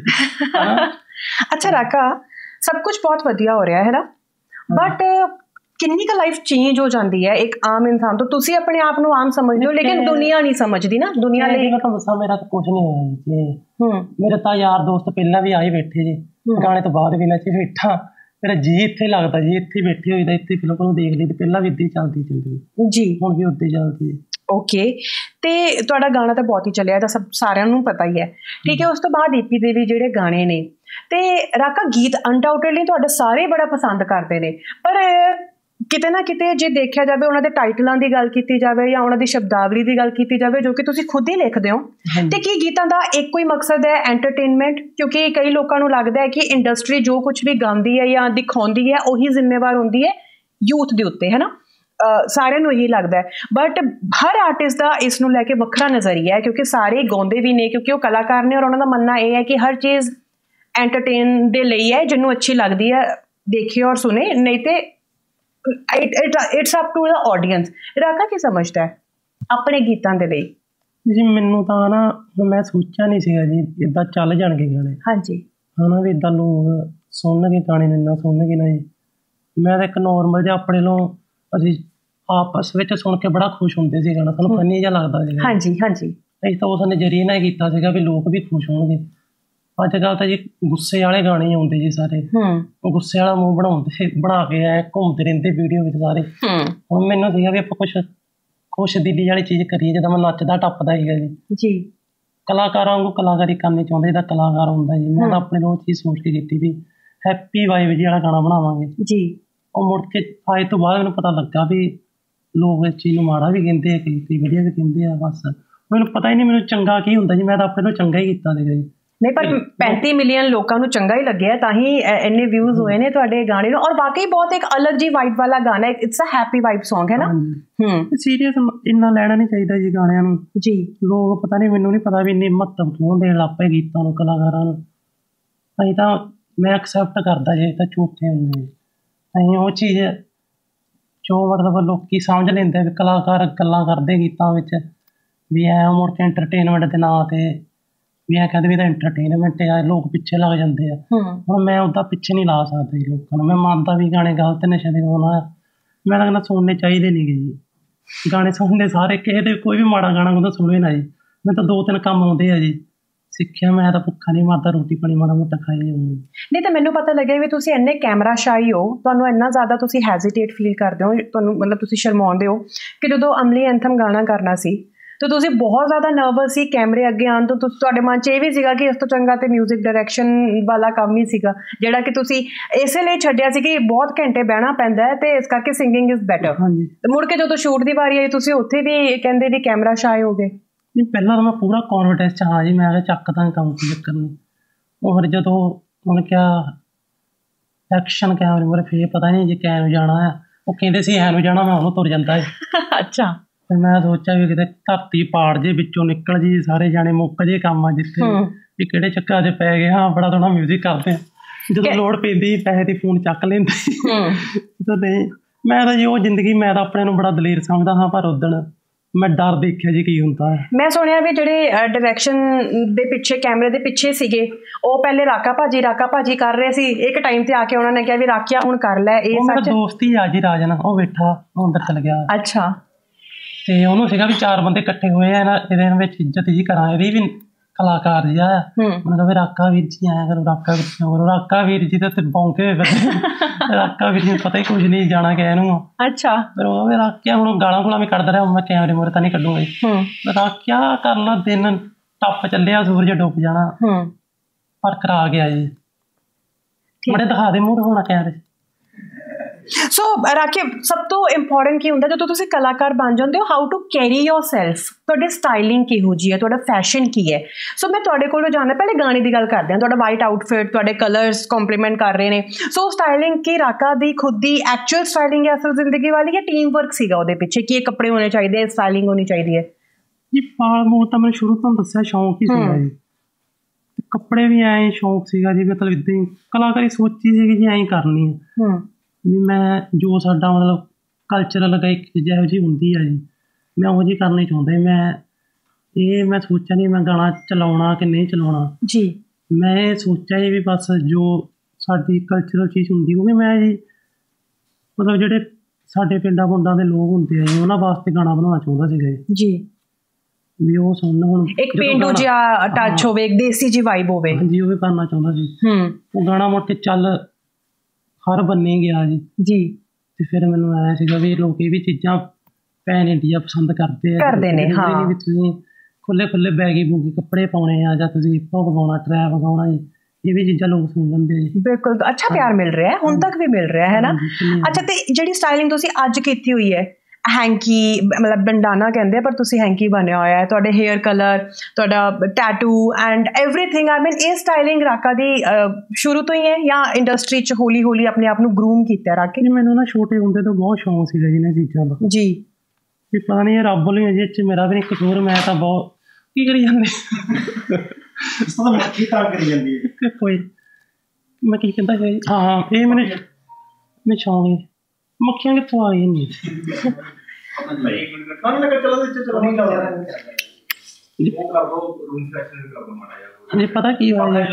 ਅੱਛਾ ਰਾਕਾ, ਸਭ ਕੁਛ ਬਹੁਤ ਵਧੀਆ ਹੋ ਰਿਹਾ ਹੈ ਨਾ, ਬਟ ਕਿੰਨੀ ਕੁ ਲਾਈਫ ਚੇਂਜ ਹੋ ਜਾਂਦੀ ਹੈ ਇੱਕ ਆਮ ਇਨਸਾਨ ਤੋਂ? ਤੁਸੀਂ ਆਪਣੇ ਆਪ ਨੂੰ ਆਮ ਸਮਝਦੇ ਹੋ, ਲੇਕਿਨ ਦੁਨੀਆ ਨਹੀਂ ਸਮਝਦੀ ਨਾ। ਦੁਨੀਆ ਲਈ ਮੈਂ ਤੁਹਾਨੂੰ ਦੱਸਾਂ, ਮੇਰਾ ਤਾਂ ਕੁਛ ਨਹੀਂ ਹੋਇਆ ਜੀ। ਮੇਰੇ ਤਾਂ ਯਾਰ ਦੋਸਤ ਪਹਿਲਾਂ ਵੀ ਆਏ ਬੈਠੇ ਜੀ, ਗਾਣੇ ਤੋਂ ਬਾਅਦ ਵੀ ਨੱਚੇ ਬੈਠਾ। ਮੇਰਾ ਜੀ ਇੱਥੇ ਲੱਗਦਾ ਜੀ, ਇੱਥੇ ਬੈਠੇ ਹੋਈ ਦਾ, ਇੱਥੇ ਫਿਲਮ ਨੂੰ ਦੇਖ ਲਈ। ਤੇ ਪਹਿਲਾਂ ਵੀ ਇੱਦਾਂ ਹੀ ਚੱਲਦੀ ਜੀ, ਹੁਣ ਵੀ ਉੱਦਾਂ ਹੀ ਚੱਲਦੀ ਹੈ। ਓਕੇ। ਤੇ ਤੁਹਾਡਾ ਗਾਣਾ ਤਾਂ ਬਹੁਤ ਹੀ ਚੱਲਿਆ, ਤਾਂ ਸਾਰਿਆਂ ਨੂੰ ਪਤਾ ਹੀ ਹੈ, ਠੀਕ ਹੈ। ਉਸ ਤੋਂ ਬਾਅਦ EP ਦੇ ਵੀ ਜਿਹੜੇ ਗਾਣੇ ਨੇ, ਤੇ ਰਾਕਾ ਗੀਤ ਅਨਡਾਊਟਡਲੀ ਤੁਹਾਡੇ ਸਾਰੇ ਬੜਾ ਪਸੰਦ ਕਰਦੇ ਨੇ, ਪਰ ਕਿਤੇ ਨਾ ਕਿਤੇ ਜੇ ਦੇਖਿਆ ਜਾਵੇ ਉਹਨਾਂ ਦੇ ਟਾਈਟਲਾਂ ਦੀ ਗੱਲ ਕੀਤੀ ਜਾਵੇ ਜਾਂ ਉਹਨਾਂ ਦੀ ਸ਼ਬਦਾਵਲੀ ਦੀ ਗੱਲ ਕੀਤੀ ਜਾਵੇ, ਜੋ ਕਿ ਤੁਸੀਂ ਖੁਦ ਹੀ ਲਿਖਦੇ ਹੋ, ਤੇ ਕੀ ਗੀਤਾਂ ਦਾ ਇੱਕੋ ਹੀ ਮਕਸਦ ਹੈ ਐਂਟਰਟੇਨਮੈਂਟ? ਕਿਉਂਕਿ ਕਈ ਲੋਕਾਂ ਨੂੰ ਲੱਗਦਾ ਹੈ ਕਿ ਇੰਡਸਟਰੀ ਜੋ ਕੁਝ ਵੀ ਗਾਉਂਦੀ ਹੈ ਜਾਂ ਦਿਖਾਉਂਦੀ ਹੈ ਉਹੀ ਜ਼ਿੰਮੇਵਾਰ ਹੁੰਦੀ ਹੈ ਯੂਥ ਦੇ ਉੱਤੇ, ਹੈ ਨਾ। ਸਾਰਿਆਂ ਨੂੰ ਇਹੀ ਲੱਗਦਾ ਹੈ, ਬਟ ਹਰ ਆਰਟਿਸਟ ਦਾ ਇਸ ਨੂੰ ਲੈ ਕੇ ਵੱਖਰਾ ਨਜ਼ਰੀਆ ਹੈ, ਕਿਉਂਕਿ ਸਾਰੇ ਗਾਉਂਦੇ ਵੀ ਨੇ ਕਿਉਂਕਿ ਉਹ ਕਲਾਕਾਰ ਨੇ, ਔਰ ਉਹਨਾਂ ਦਾ ਮੰਨਣਾ ਇਹ ਹੈ ਕਿ ਹਰ ਚੀਜ਼ ਐਂਟਰਟੇਨ ਦੇ ਲਈ ਹੈ, ਜਿਹਨੂੰ ਅੱਛੀ ਲੱਗਦੀ ਹੈ ਦੇਖੇ ਔਰ ਸੁਣੇ, ਨਹੀਂ ਤੇ it's up to the audience. Raka ਕੀ ਸਮਝਦਾ ਹੈ ਆਪਣੇ ਗੀਤਾਂ ਦੇ ਲਈ? ਜੀ ਮੈਨੂੰ ਤਾਂ ਨਾ, ਮੈਂ ਸੋਚਿਆ ਨਹੀਂ ਸੀਗਾ ਜੀ ਇੱਦਾਂ ਚੱਲ ਜਾਣਗੇ ਗਾਣੇ। ਹਾਂਜੀ। ਹਨਾ ਵੀ ਇੱਦਾਂ ਲੋਕ ਸੁਣਨਗੇ ਗਾਣੇ ਨੂੰ, ਇੰਨਾ ਸੁਣਨਗੇ ਨਾ ਜੀ। ਮੈਂ ਤਾਂ ਇੱਕ ਨੋਰਮਲ ਜਿਹਾ ਆਪਣੇ ਨੂੰ, ਅਸੀਂ ਆਪਸ ਵਿੱਚ ਸੁਣ ਕੇ ਬੜਾ ਖੁਸ਼ ਹੁੰਦੇ ਸੀ ਗਾਣਾ, ਸਾਨੂੰ ਫਨੀ ਜਿਹਾ ਲੱਗਦਾ ਸੀਗਾ। ਹਾਂਜੀ ਹਾਂਜੀ। ਅਸੀਂ ਤਾਂ ਉਸ ਨਜ਼ਰੀਏ ਨਾਲ ਕੀਤਾ ਸੀਗਾ ਵੀ ਲੋਕ ਵੀ ਖੁਸ਼ ਹੋਣਗੇ। ਅੱਜ ਕੱਲ੍ਹ ਤਾਂ ਜੀ ਗੁੱਸੇ ਵਾਲੇ ਗਾਣੇ ਹੀ ਆਉਂਦੇ ਜੀ ਸਾਰੇ, ਉਹ ਗੁੱਸੇ ਵਾਲਾ ਮੂੰਹ ਬਣਾ ਕੇ ਐ ਘੁੰਮਦੇ ਰਹਿੰਦੇ ਵੀਡੀਓ ਵਿੱਚ ਸਾਰੇ। ਹੁਣ ਮੈਨੂੰ ਸੀਗਾ ਵੀ ਆਪਾਂ ਕੁਛ ਖੁਸ਼ ਦਿਲੀ ਵਾਲੀ ਚੀਜ਼ ਕਰੀਏ, ਜਦੋਂ ਮੈਂ ਨੱਚਦਾ ਟੱਪਦਾ ਸੀਗਾ ਜੀ। ਕਲਾਕਾਰਾਂ ਵਾਂਗੂ ਕਲਾਕਾਰੀ ਕਰਨੀ ਚਾਹੁੰਦੇ, ਜਿਹਦਾ ਕਲਾਕਾਰ ਹੁੰਦਾ ਜੀ। ਮੈਂ ਤਾਂ ਆਪਣੇ ਨੂੰ ਚੀਜ਼ ਸੋਚ ਕੇ ਕੀਤੀ ਵੀ ਹੈਪੀ ਵਾਈਬ ਜੀ ਵਾਲਾ ਗਾਣਾ ਬਣਾਵਾਂਗੇ ਜੀ। ਉਹ ਮੁੜ ਕੇ ਆਏ ਤੋਂ ਬਾਅਦ ਮੈਨੂੰ ਪਤਾ ਲੱਗਾ ਵੀ ਲੋਕ ਇਸ ਚੀਜ਼ ਨੂੰ ਮਾੜਾ ਵੀ ਕਹਿੰਦੇ ਆ, ਕਈ ਵਧੀਆ ਵੀ ਕਹਿੰਦੇ ਆ। ਬਸ ਮੈਨੂੰ ਪਤਾ ਹੀ ਨਹੀਂ ਮੈਨੂੰ ਚੰਗਾ ਕੀ ਹੁੰਦਾ ਜੀ। ਮੈਂ ਤਾਂ ਆਪਣੇ ਨੂੰ ਚੰਗਾ ਹੀ ਕੀਤਾ ਸੀਗਾ ਜੀ। ਨਹੀਂ, ਪਰ 35 ਮਿਲੀਅਨ ਲੋਕਾਂ ਨੂੰ ਚੰਗਾ ਹੀ ਲੱਗਿਆ, ਤਾਂ ਹੀ ਇੰਨੇ ਵਿਊਜ਼ ਹੋਏ ਨੇ ਤੁਹਾਡੇ ਗਾਣੇ ਨੂੰ। ਔਰ ਵਾਕਈ ਬਹੁਤ ਇੱਕ ਅਲੱਗ ਜੀ ਵਾਈਬ ਵਾਲਾ ਗਾਣਾ ਹੈ, it's a happy vibe song, ਹੈ ਨਾ। ਸੀਰੀਅਸ ਇੰਨਾ ਲੈਣਾ ਨਹੀਂ ਚਾਹੀਦਾ ਜੀ ਗਾਣਿਆਂ ਨੂੰ ਜੀ। ਲੋਕ ਪਤਾ ਨਹੀਂ, ਮੈਨੂੰ ਨਹੀਂ ਪਤਾ ਵੀ ਇੰਨੀ ਮਹੱਤਵ ਕਿਉਂ ਦੇਣ ਲੱਗ ਪਏ ਗੀਤਾਂ ਨੂੰ, ਕਲਾਕਾਰਾਂ ਨੂੰ। ਅਸੀਂ ਤਾਂ, ਮੈਂ ਐਕਸੈਪਟ ਕਰਦਾ ਜੇ ਤਾਂ ਝੂਠੇ ਹੁੰਦੇ, ਅਸੀਂ ਉਹ ਚੀਜ਼ ਜੋ ਮਤਲਬ ਲੋਕੀ ਸਮਝ ਲੈਂਦੇ ਵੀ ਕਲਾਕਾਰ ਗੱਲਾਂ ਕਰਦੇ ਗੀਤਾਂ ਵਿੱਚ ਵੀ ਐ ਮੁੜ ਕੇ ਐਂਟਰਟੇਨਮੈਂਟ ਦੇ ਨਾਂ 'ਤੇ ਵੀ ਐਂ ਕਹਿੰਦੇ ਵੀ ਇਹਦਾ ਐਂਟਰਟੇਨਮੈਂਟ ਆ, ਲੋਕ ਪਿੱਛੇ ਲੱਗ ਜਾਂਦੇ ਆ। ਹੁਣ ਮੈਂ ਉੱਦਾਂ ਪਿੱਛੇ ਨਹੀਂ ਲਾ ਸਕਦਾ ਜੀ ਲੋਕਾਂ ਨੂੰ। ਮੈਂ ਮੰਨਦਾ ਵੀ ਗਾਣੇ ਗਲਤ ਨਸ਼ੇ ਦੇ ਹੋਣਾ, ਮੈਂ ਤਾਂ ਕਹਿੰਦਾ ਸੁਣਨੇ ਚਾਹੀਦੇ ਨਹੀਂ ਗੇ ਜੀ ਗਾਣੇ। ਸੁਣਨੇ ਸਾਰੇ, ਕਿਸੇ ਦੇ ਕੋਈ ਵੀ ਮਾੜਾ ਗਾਣਾ ਉਹਦਾ ਸੁਣੇ ਨਾ ਜੀ। ਮੈਂ ਤਾਂ 2-3 ਕੰਮ ਆਉਂਦੇ ਆ ਜੀ, ਸਿੱਖਿਆ। ਮੈਂ ਤਾਂ ਭੁੱਖਾ ਨਹੀਂ ਮਰਦਾ, ਰੋਟੀ ਪਾਣੀ ਮਾੜਾ ਮੋਟਾ ਖਾਈ ਜਾਊਂਗੀ। ਨਹੀਂ ਤਾਂ ਮੈਨੂੰ ਪਤਾ ਲੱਗਿਆ ਵੀ ਤੁਸੀਂ ਇੰਨੇ ਕੈਮਰਾ ਸ਼ਾਈ ਹੋ, ਤੁਹਾਨੂੰ ਇੰਨਾ ਜ਼ਿਆਦਾ ਤੁਸੀਂ ਹੈਜ਼ੀਟੇਟ ਫੀਲ ਕਰਦੇ ਹੋ, ਤੁਹਾਨੂੰ ਮਤਲਬ ਤੁਸੀਂ ਸ਼ਰਮਾਉਂਦੇ ਹੋ ਕਿ ਜਦੋਂ ਅਮਲੀ ਐਂਥਮ ਗਾਣਾ ਕਰਨਾ ਸੀ ਤਾਂ ਤੁਸੀਂ ਬਹੁਤ ਜ਼ਿਆਦਾ ਨਰਵਸ ਸੀ ਕੈਮਰੇ ਅੱਗੇ ਆਉਣ ਤੋਂ। ਤੁਹਾਡੇ ਮਨ 'ਚ ਇਹ ਵੀ ਸੀਗਾ ਕਿ ਇਸ ਤੋਂ ਚੰਗਾ ਤੇ ਮਿਊਜ਼ਿਕ ਡਾਇਰੈਕਸ਼ਨ ਵਾਲਾ ਕੰਮ ਹੀ ਸੀਗਾ, ਜਿਹੜਾ ਕਿ ਤੁਸੀਂ ਇਸੇ ਲਈ ਛੱਡਿਆ ਸੀ ਕਿ ਬਹੁਤ ਘੰਟੇ ਬਹਿਣਾ ਪੈਂਦਾ ਹੈ ਤੇ ਇਸ ਕਰਕੇ ਸਿੰਗਿੰਗ ਇਜ਼ ਬੈਟਰ। ਤੇ ਮੁੜ ਕੇ ਜਦੋਂ ਸ਼ੂਟ ਦੀ ਵਾਰੀ ਆਈ ਤੁਸੀਂ ਉੱਥੇ ਵੀ ਕਹਿੰਦੇ ਵੀ ਕੈਮਰਾ ਸ਼ਾਈ ਹੋ ਗਏ? ਨਹੀਂ, ਪਹਿਲਾਂ ਤਾਂ ਮੈਂ ਪੂਰਾ ਕੌਨਫੀਡੈਂਸ 'ਚ ਹਾਂ ਜੀ। ਮੈਂ ਕਿਹਾ ਚੱਕਦਾ ਕੰਮ ਕੋਈ ਚੱਕਰ ਨਹੀਂ। ਉਹ ਫਿਰ ਜਦੋਂ ਉਹਨੇ ਕਿਹਾ ਐਕਸ਼ਨ ਕੈਮਰੇ ਮੂਹਰੇ, ਫਿਰ ਪਤਾ ਨਹੀਂ ਜੀ ਕੈਮ ਜਾਣਾ ਆ। ਉਹ ਕਹਿੰਦੇ ਸੀ ਐ ਨੂੰ ਜਾਣਾ, ਮੈਂ ਉਹਨੂੰ ਤੁਰ ਜਾਂਦਾ ਹੈ। ਅੱਛਾ। ਫਿਰ ਮੈਂ ਸੋਚਿਆ ਵੀ ਕਿਤੇ ਧਰਤੀ ਪਾੜ ਜੇ ਵਿੱਚੋਂ ਨਿਕਲ ਜੀ, ਸਾਰੇ ਜਾਣੇ ਮੁੱਕ ਜੇ ਕੰਮ ਆ ਜਿੱਥੇ ਵੀ ਕਿਹੜੇ ਚੱਕਰਾਂ 'ਚ ਪੈ ਗਏ। ਹਾਂ, ਬੜਾ ਸੋਹਣਾ ਮਿਊਜ਼ਿਕ ਕਰਦੇ ਆ, ਜਦੋਂ ਲੋੜ ਪੈਂਦੀ ਪੈਸੇ ਦੀ ਫੋਨ ਚੱਕ ਲੈਂਦੇ। ਨਹੀਂ, ਮੈਂ ਤਾਂ ਜੀ ਉਹ ਜ਼ਿੰਦਗੀ, ਮੈਂ ਤਾਂ ਆਪਣੇ ਨੂੰ ਬੜਾ ਦਲੇਰ ਸਮਝਦਾ ਹਾਂ। ਪਰ ਉਦਣ ਮੈਂ ਡਰ ਦੇਖਿਆ ਜੀ ਕੀ ਹੁੰਦਾ ਹੈ। ਮੈਂ ਸੁਣਿਆ ਵੀ ਜਿਹੜੇ ਡਾਇਰੈਕਸ਼ਨ ਦੇ ਪਿੱਛੇ ਕੈਮਰੇ ਦੇ ਪਿੱਛੇ ਸੀਗੇ ਉਹ ਪਹਿਲੇ ਰਾਕਾ ਭਾਜੀ ਕਰ ਰਹੇ ਸੀ, ਇੱਕ ਟਾਈਮ ਤੇ ਆ ਕੇ ਉਹਨਾਂ ਨੇ ਕਿਹਾ ਵੀ ਰਾਕਿਆ ਹੁਣ ਕਰ ਲੈ। ਇਹ ਮੇਰਾ ਦੋਸਤ ਹੀ ਆ ਜੀ ਰਾਜਨ, ਉਹ ਬੈਠਾ ਉਹ ਅੰਦਰ ਚਲ ਗਿਆ। ਅੱਛਾ। ਤੇ ਉਹਨੂੰ ਸੀਗਾ ਵੀ 4 ਬੰਦੇ ਇਕੱਠੇ ਹੋਏ ਆ ਨਾ, ਇਹਦੇ ਵਿੱਚ ਇੱਜ਼ਤ ਜੀ ਕਰਾਂ, ਇਹਦੀ ਵੀ ਕਲਾਕਾਰ ਜਿਹਾ ਆ। ਮੈਨੂੰ ਕਹਿੰਦੇ ਰਾਕਾ ਵੀਰ ਜੀ ਆਇਆ ਕਰੋ, ਰਾਕਾ ਵੀਰ ਜੀ ਤੇ ਬੌਂਕੇ ਹੋਏ ਬੰਦੇ ਰਾਕਾ ਵੀਰ ਜੀ ਪਤਾ ਹੀ ਕੁਝ ਨਹੀਂ ਜਾਣਾ ਕਿ ਇਹਨੂੰ। ਅੱਛਾ। ਫਿਰ ਉਹ ਰਾਕਿਆ ਹੁਣ ਗਾਲਾਂ ਗੁਲਾਂ ਵੀ ਕੱਢਦਾ ਰਿਹਾ, ਮੈਂ ਕੈਮਰੇ ਮੂਹਰੇ ਤਾਂ ਨਹੀਂ ਕੱਢੂਗਾ। ਰਾਕਿਆ ਕਰਨਾ, ਦਿਨ ਟੱਪ ਚੱਲਿਆ, ਸੂਰਜ ਡੁੱਬ ਜਾਣਾ, ਪਰ ਕਰਾ ਗਿਆ ਜੀ। ਬੜੇ ਦਿਖਾ ਦੇ ਮੂੰਹ ਦਿਖਾਉਣਾ ਕੈਮਰੇ। ਸੋ ਰਾਕਿਬ, ਸਭ ਤੋਂ ਇੰਪੋਰਟੈਂਟ ਕੀ ਹੁੰਦਾ ਜਦੋਂ ਤੁਸੀਂ ਕਲਾਕਾਰ ਬਣ ਜਾਂਦੇ ਹੋ, ਹਾਊ ਟੂ ਕੈਰੀ ਯੋਰਸੈਲਫ, ਤੁਹਾਡੀ ਸਟਾਈਲਿੰਗ ਕਿਹੋ ਜਿਹੀ ਹੈ, ਤੁਹਾਡਾ ਫੈਸ਼ਨ ਕੀ ਹੈ। ਸੋ ਮੈਂ ਤੁਹਾਡੇ ਕੋਲੋਂ ਜਾਣਨਾ, ਪਹਿਲੇ ਗਾਣੇ ਦੀ ਗੱਲ ਕਰਦੇ ਹਾਂ। ਤੁਹਾਡਾ ਵਾਈਟ ਆਊਟਫਿਟ, ਤੁਹਾਡੇ ਕਲਰਸ ਕੰਪਲੀਮੈਂਟ ਕਰ ਰਹੇ ਨੇ। ਸੋ ਸਟਾਈਲਿੰਗ ਕੀ ਰਾਕਾ ਦੀ ਖੁਦ ਦੀ ਐਕਚੁਅਲ ਸਟਾਈਲਿੰਗ ਹੈ ਅਸਲ ਜ਼ਿੰਦਗੀ ਵਾਲੀ, ਜਾਂ ਟੀਮ ਵਰਕ ਸੀਗਾ ਉਹਦੇ ਪਿੱਛੇ ਕਿ ਇਹ ਕੱਪੜੇ ਹੋਣੇ ਚਾਹੀਦੇ ਹੈ, ਸਟਾਈਲਿੰਗ ਹੋਣੀ ਚਾਹੀਦੀ ਹੈ? ਜੀ ਪਾਲ ਮੂਲ ਤਾਂ ਮੈਨੂੰ ਸ਼ੁਰੂ ਤੋਂ ਦੱਸਿਆ ਸ਼ੌਂਕ ਹੀ ਸੀਗਾ ਜੀ, ਕੱਪੜੇ ਵੀ ਐਂ ਸ਼ੌਂਕ ਸੀਗਾ ਜੀ, ਮਤਲਬ ਇੱਦਾਂ ਹੀ ਕਲਾਕਾਰੀ ਸੋਚੀ ਸੀਗੀ ਜੀ ਐਂ ਕਰਨੀ ਹੈ ਵੀ ਮੈਂ ਜੋ ਸਾਡਾ ਮਤਲਬ ਕਲਚਰਲ ਇੱਕ ਚੀਜ਼ ਇਹੋ ਜਿਹੀ ਹੁੰਦੀ ਆ ਜੀ, ਮੈਂ ਉਹੋ ਜਿਹੀ ਕਰਨੀ ਚਾਹੁੰਦਾ। ਮੈਂ ਸੋਚਿਆ ਨਹੀਂ ਮੈਂ ਗਾਣਾ ਚਲਾਉਣਾ ਕਿ ਨਹੀਂ ਚਲਾਉਣਾ ਜੀ, ਮੈਂ ਇਹ ਸੋਚਿਆ ਜੀ ਵੀ ਬਸ ਜੋ ਸਾਡੀ ਕਲਚਰਲ ਚੀਜ਼ ਹੁੰਦੀ ਹੋਵੇ, ਮੈਂ ਜੀ ਮਤਲਬ ਜਿਹੜੇ ਸਾਡੇ ਪਿੰਡਾਂ ਪੁੰਡਾਂ ਦੇ ਲੋਕ ਹੁੰਦੇ ਆ ਜੀ ਉਹਨਾਂ ਵਾਸਤੇ ਗਾਣਾ ਬਣਾਉਣਾ ਚਾਹੁੰਦਾ ਸੀਗਾ ਜੀ ਵੀ ਉਹ ਸੁਣਨ। ਹੁਣ ਇੱਕ ਪੇਂਡੂ ਜਿਹਾ ਟੱਚ ਹੋਵੇ, ਇੱਕ ਦੇਸੀ ਜਿਹੀ ਵਾਈਬ ਹੋਵੇ। ਹਾਂਜੀ, ਉਹ ਵੀ ਕਰਨਾ ਚਾਹੁੰਦਾ ਸੀ। ਉਹ ਗਾਣਾ ਮੁੜ ਕੇ ਚੱਲ ਹਰ ਬੰਨੇ ਗਿਆ ਜੀ। ਤੇ ਫਿਰ ਮੈਨੂੰ ਆਇਆ ਸੀਗਾ ਵੀ ਲੋਕ ਇਹ ਵੀ ਚੀਜ਼ਾਂ ਪੈਨ ਇੰਡੀਆ ਪਸੰਦ ਕਰਦੇ ਨੇ। ਹਾਂ, ਵੀ ਤੁਸੀਂ ਖੁੱਲੇ ਬੈਗੀ ਬੂਗੀ ਕੱਪੜੇ ਪਾਉਣੇ ਆ, ਜਾਂ ਤੁਸੀਂ ਹਿੱਪ ਹੌਪ ਗਾਉਣਾ, ਟਰੈਪ ਗਾਉਣਾ ਜੀ, ਇਹ ਵੀ ਚੀਜ਼ਾਂ ਲੋਕ ਸੁਣ ਲੈਂਦੇ ਜੀ। ਬਿਲਕੁਲ, ਅੱਛਾ ਪਿਆਰ ਮਿਲ ਰਿਹਾ, ਹੁਣ ਤੱਕ ਵੀ ਮਿਲ ਰਿਹਾ ਹੈ ਨਾ। ਅੱਛਾ, ਤੇ ਜਿਹੜੀ ਸਟਾਈਲਿੰਗ ਤੁਸੀਂ ਅੱਜ ਕੀਤੀ ਹੋਈ ਹੈ, ਹੈਂਕੀ ਮਤਲਬ ਬੰਡਾਨਾ ਕਹਿੰਦੇ ਆ, ਪਰ ਤੁਸੀਂ ਹੈਂਕੀ ਬਣਿਆ ਹੋਇਆ ਹੈ, ਤੁਹਾਡੇ ਹੇਅਰ ਕਲਰ, ਤੁਹਾਡਾ tattoo and everything, I mean ਇਹ ਸਟਾਈਲਿੰਗ ਰਾਕਾ ਦੀ ਸ਼ੁਰੂ ਤੋਂ ਹੀ ਹੈ ਜਾਂ ਇੰਡਸਟਰੀ 'ਚ ਹੌਲੀ ਹੌਲੀ ਆਪਣੇ ਆਪ ਨੂੰ ਗਰੂਮ ਕੀਤਾ? ਰਾਕਾ ਜੀ, ਮੈਨੂੰ ਨਾ ਛੋਟੇ ਹੁੰਦੇ ਤੋਂ ਬਹੁਤ ਸ਼ੌਂਕ ਸੀਗਾ ਜੀ ਇਹਨਾਂ ਚੀਜ਼ਾਂ ਦਾ ਜੀ, ਵੀ ਪਤਾ ਨਹੀਂ ਇਹ ਰੱਬ ਲਈ ਅਜੇ 'ਚ ਮੇਰਾ ਵੀ ਨਹੀਂ ਕਸੂਰ। ਮੈਂ ਤਾਂ ਬਹੁਤ ਕੀ ਕਰੀ ਜਾਂਦੇ ਮੱਖੀ ਤਾਂ ਕਰੀ ਜਾਂਦੀ ਹੈ ਕੋਈ, ਮੈਂ ਕੀ ਕਹਿੰਦਾ ਜੀ। ਹਾਂ, ਇਹ ਮੈਨੂੰ ਸ਼ੌਂਕ ਹੈ। ਮੱਖੀਆਂ ਕਿੱਥੋਂ ਆ ਗਈਆਂ ਨਹੀਂ ਜੀ, ਪਤਾ ਕੀ ਹੋਇਆ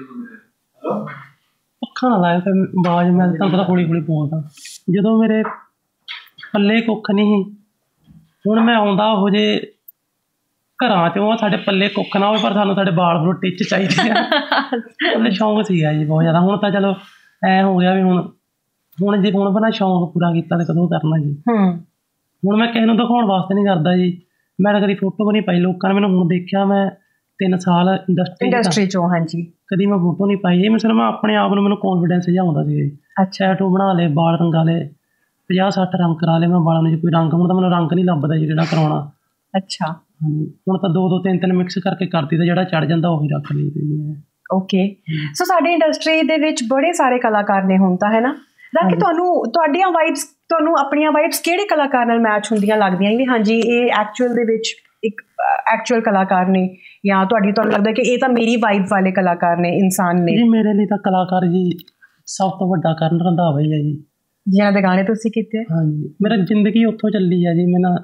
ਅੱਖਾਂ ਨਾ ਲਾਇਆ, ਫਿਰ ਆਵਾਜ਼ ਮੈਂ ਤੁਹਾਨੂੰ ਪਤਾ ਹੌਲੀ ਹੌਲੀ ਬੋਲਦਾ। ਜਦੋਂ ਮੇਰੇ ਪੱਲੇ ਕੁੱਖ ਨਹੀਂ, ਹੁਣ ਮੈਂ ਆਉਂਦਾ ਉਹ ਜੇ ਘਰਾਂ 'ਚੋਂ ਸਾਡੇ ਪੱਲੇ ਕੁੱਖ ਨਾ ਹੋਵੇ, ਪਰ ਸਾਨੂੰ ਸਾਡੇ ਵਾਲ ਬਲੂ ਟਿੱਚ ਚਾਹੀਦੇ ਆ। ਉਹਨੇ ਸ਼ੌਂਕ ਸੀਗਾ ਜੀ ਬਹੁਤ ਜ਼ਿਆਦਾ। ਹੁਣ ਤਾਂ ਚਲੋ ਐਂ ਹੋ ਗਿਆ ਵੀ ਹੁਣ ਜੇ ਹੁਣ ਬਣਾ ਸ਼ੌਂਕ ਪੂਰਾ ਕੀਤਾ ਤੇ ਕਦੋਂ ਕਰਨਾ ਜੀ। ਹੁਣ ਮੈਂ ਕਿਸੇ ਨੂੰ ਦਿਖਾਉਣ ਵਾਸਤੇ ਨਹੀਂ ਕਰਦਾ ਜੀ, ਮੈਂ ਤਾਂ ਕਦੀ ਫੋਟੋ ਵੀ ਨਹੀਂ ਪਾਈ। ਲੋਕਾਂ ਨੇ ਮੈਨੂੰ ਹੁਣ ਦੇਖਿਆ, ਮੈਂ 3 ਸਾਲ ਇੰਡਸਟਰੀ 'ਚੋਂ, ਹਾਂਜੀ, ਕਦੀ ਮੈਂ ਫੋਟੋ ਨਹੀਂ ਪਾਈ ਜੀ। ਮੈਂ ਆਪਣੇ ਆਪ ਨੂੰ ਮੈਨੂੰ ਕੌਨਫੀਡੈਂਸ ਜਿਹਾ ਆਉਂਦਾ ਸੀਗਾ ਜੀ। ਅੱਛਾ, ਟੈਟੂ ਬਣਾ ਲਏ, ਵਾਲ ਰੰਗਾ ਲਏ, 50-60 ਰੰਗ ਕਰਾ ਲਏ ਮੈਂ ਵਾਲਾਂ ਨੂੰ। ਜੇ ਕੋਈ ਰੰਗ, ਹੁਣ ਤਾਂ ਮੈਨੂੰ ਰੰਗ ਨਹੀਂ ਲੱਭਦਾ ਜੀ ਜਿਹੜਾ ਕਰਾਉਣਾ। ਅੱਛਾ, ਹਾਂਜੀ, ਹੁਣ ਤਾਂ 2-2 3-3 ਮਿਕਸ ਕਰਕੇ ਕਰਦੀ, ਤਾਂ ਜਿਹੜਾ ਚੜ ਜਾਂਦਾ ਉਹੀ ਰੱਖ ਲਈ ਜੀ। ਓਕੇ, ਸੋ ਸਾਡੀ ਇੰਡਸਟਰੀ ਦੇ ਵਿੱਚ ਬੜੇ ਸਾਰੇ ਕਲਾਕਾਰ ਨੇ ਹੁਣ ਤਾਂ, ਹੈ ਨਾ ਰਾਕੀ? ਤੁਹਾਡੀਆਂ ਵਾਈਬਸ, ਤੁਹਾਨੂੰ ਆਪਣੀਆਂ ਵਾਈਬਸ ਕਿਹੜੇ ਕਲਾਕਾਰ ਨਾਲ ਮੈਚ ਹੁੰਦੀਆਂ ਲੱਗਦੀਆਂ ਵੀ ਹਾਂਜੀ ਇਹ ਐਕਚੁਅਲ ਦੇ ਵਿੱਚ ਇੱਕ ਐਕਚੁਅਲ ਕਲਾਕਾਰ ਨੇ, ਜਾਂ ਤੁਹਾਨੂੰ ਲੱਗਦਾ ਕਿ ਇਹ ਤਾਂ ਮੇਰੀ ਵਾਈਬ ਵਾਲੇ ਕਲਾਕਾਰ ਨੇ, ਇਨਸਾਨ ਨੇ? ਜੀ ਮੇਰੇ ਲਈ ਤਾਂ ਕਲਾਕਾਰ ਜੀ ਸਭ ਤੋਂ ਵੱਡਾ ਕਰਨ ਰੰਧਾਵਾ ਹੀ ਹੈ ਜੀ, ਜਿਨ੍ਹਾਂ ਦੇ ਗਾਣੇ ਤੁਸੀਂ ਕੀਤੇ। ਹਾਂਜੀ, ਮੇਰੀ ਜ਼ਿੰਦਗੀ ਉੱਥੋਂ ਚੱਲੀ ਆ ਜੀ।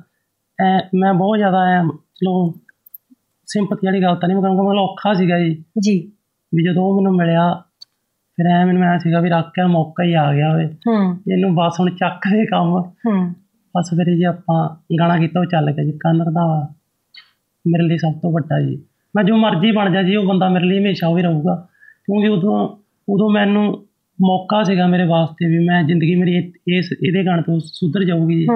ਮੈਂ ਬਹੁਤ ਜ਼ਿਆਦਾ ਚਲੋ ਸਿੰਪਥੀ ਵਾਲੀ ਗੱਲ ਤਾਂ ਨਹੀਂ ਮੈਂ ਕਹਾਂਗਾ, ਮਤਲਬ ਔਖਾ ਸੀਗਾ ਜੀ ਵੀ ਜਦੋਂ ਉਹ ਮੈਨੂੰ ਮਿਲਿਆ, ਫਿਰ ਮੈਨੂੰ ਐਂ ਸੀਗਾ ਵੀ ਰਾਕਿਆ ਮੌਕਾ ਹੀ ਆ ਗਿਆ ਹੋਵੇ, ਇਹਨੂੰ ਬਸ ਹੁਣ ਚੱਕ ਦੇ ਕੰਮ। ਬਸ ਫਿਰ ਜੀ ਆਪਾਂ ਗਾਣਾ ਕੀਤਾ, ਉਹ ਚੱਲ ਗਿਆ ਜੀ। ਕਰਨ ਰੰਧਾਵਾ ਮੇਰੇ ਲਈ ਸਭ ਤੋਂ ਵੱਡਾ ਜੀ। ਮੈਂ ਜੋ ਮਰਜ਼ੀ ਬਣ ਜਾ ਜੀ, ਉਹ ਬੰਦਾ ਮੇਰੇ ਲਈ ਹਮੇਸ਼ਾ ਉਹ ਹੀ ਰਹੂਗਾ, ਕਿਉਂਕਿ ਉਦੋਂ ਮੈਨੂੰ ਮੌਕਾ ਸੀਗਾ ਮੇਰੇ ਵਾਸਤੇ ਵੀ ਮੈਂ ਜ਼ਿੰਦਗੀ ਮੇਰੀ ਇਹਦੇ ਗਾਣੇ ਤੋਂ ਸੁਧਰ ਜਾਊਗੀ ਜੀ।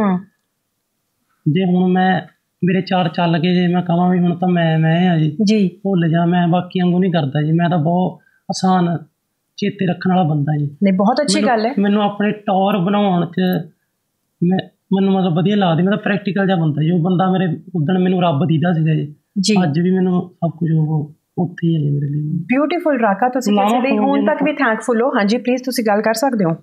ਜੇ ਹੁਣ ਮੇਰੇ 4 ਚੱਲ ਗਏ, ਜੇ ਮੈਂ ਕਹਾਂ ਵੀ ਹੁਣ ਤਾਂ ਮੈਂ ਆ ਜੀ, ਭੁੱਲ ਜਾ, ਮੈਂ ਬਾਕੀ ਵਾਂਗੂ ਨਹੀਂ ਕਰਦਾ ਜੀ। ਮੈਂ ਤਾਂ ਬਹੁਤ ਆਸਾਨ ਚੇਤੇ ਰੱਖਣ ਵਾਲਾ ਬੰਦਾ ਜੀ। ਨਹੀਂ, ਬਹੁਤ ਅੱਛੀ ਗੱਲ ਹੈ। ਮੈਨੂੰ ਆਪਣੇ ਟੌਰ ਬਣਾਉਣ 'ਚ ਮੈਨੂੰ ਮਤਲਬ ਵਧੀਆ ਲੱਗਦੀ। ਮੈਂ ਤਾਂ ਪ੍ਰੈਕਟੀਕਲ ਜਿਹਾ ਬੰਦਾ ਜੀ। ਉਹ ਬੰਦਾ ਮੇਰੇ ਉਦਣ ਮੈਨੂੰ ਰੱਬ ਦੀਦਾ ਸੀਗਾ ਜੀ, ਅੱਜ ਵੀ ਮੈਨੂੰ ਸਭ ਕੁਝ ਉਹ ਉੱਥੇ ਹੀ ਹੈ ਜੀ ਮੇਰੇ ਲਈ। ਬਿਊਟੀਫੁਲ ਰਾਕਾ, ਤੁਸੀਂ ਕਿਸੇ ਲਈ ਹੁਣ ਤੱਕ ਵੀ ਥੈਂਕਫੁਲ ਹੋ? ਹਾਂਜੀ ਪਲੀਜ਼, ਤੁਸੀਂ ਗੱਲ ਕਰ ਸਕਦੇ ਹੋ।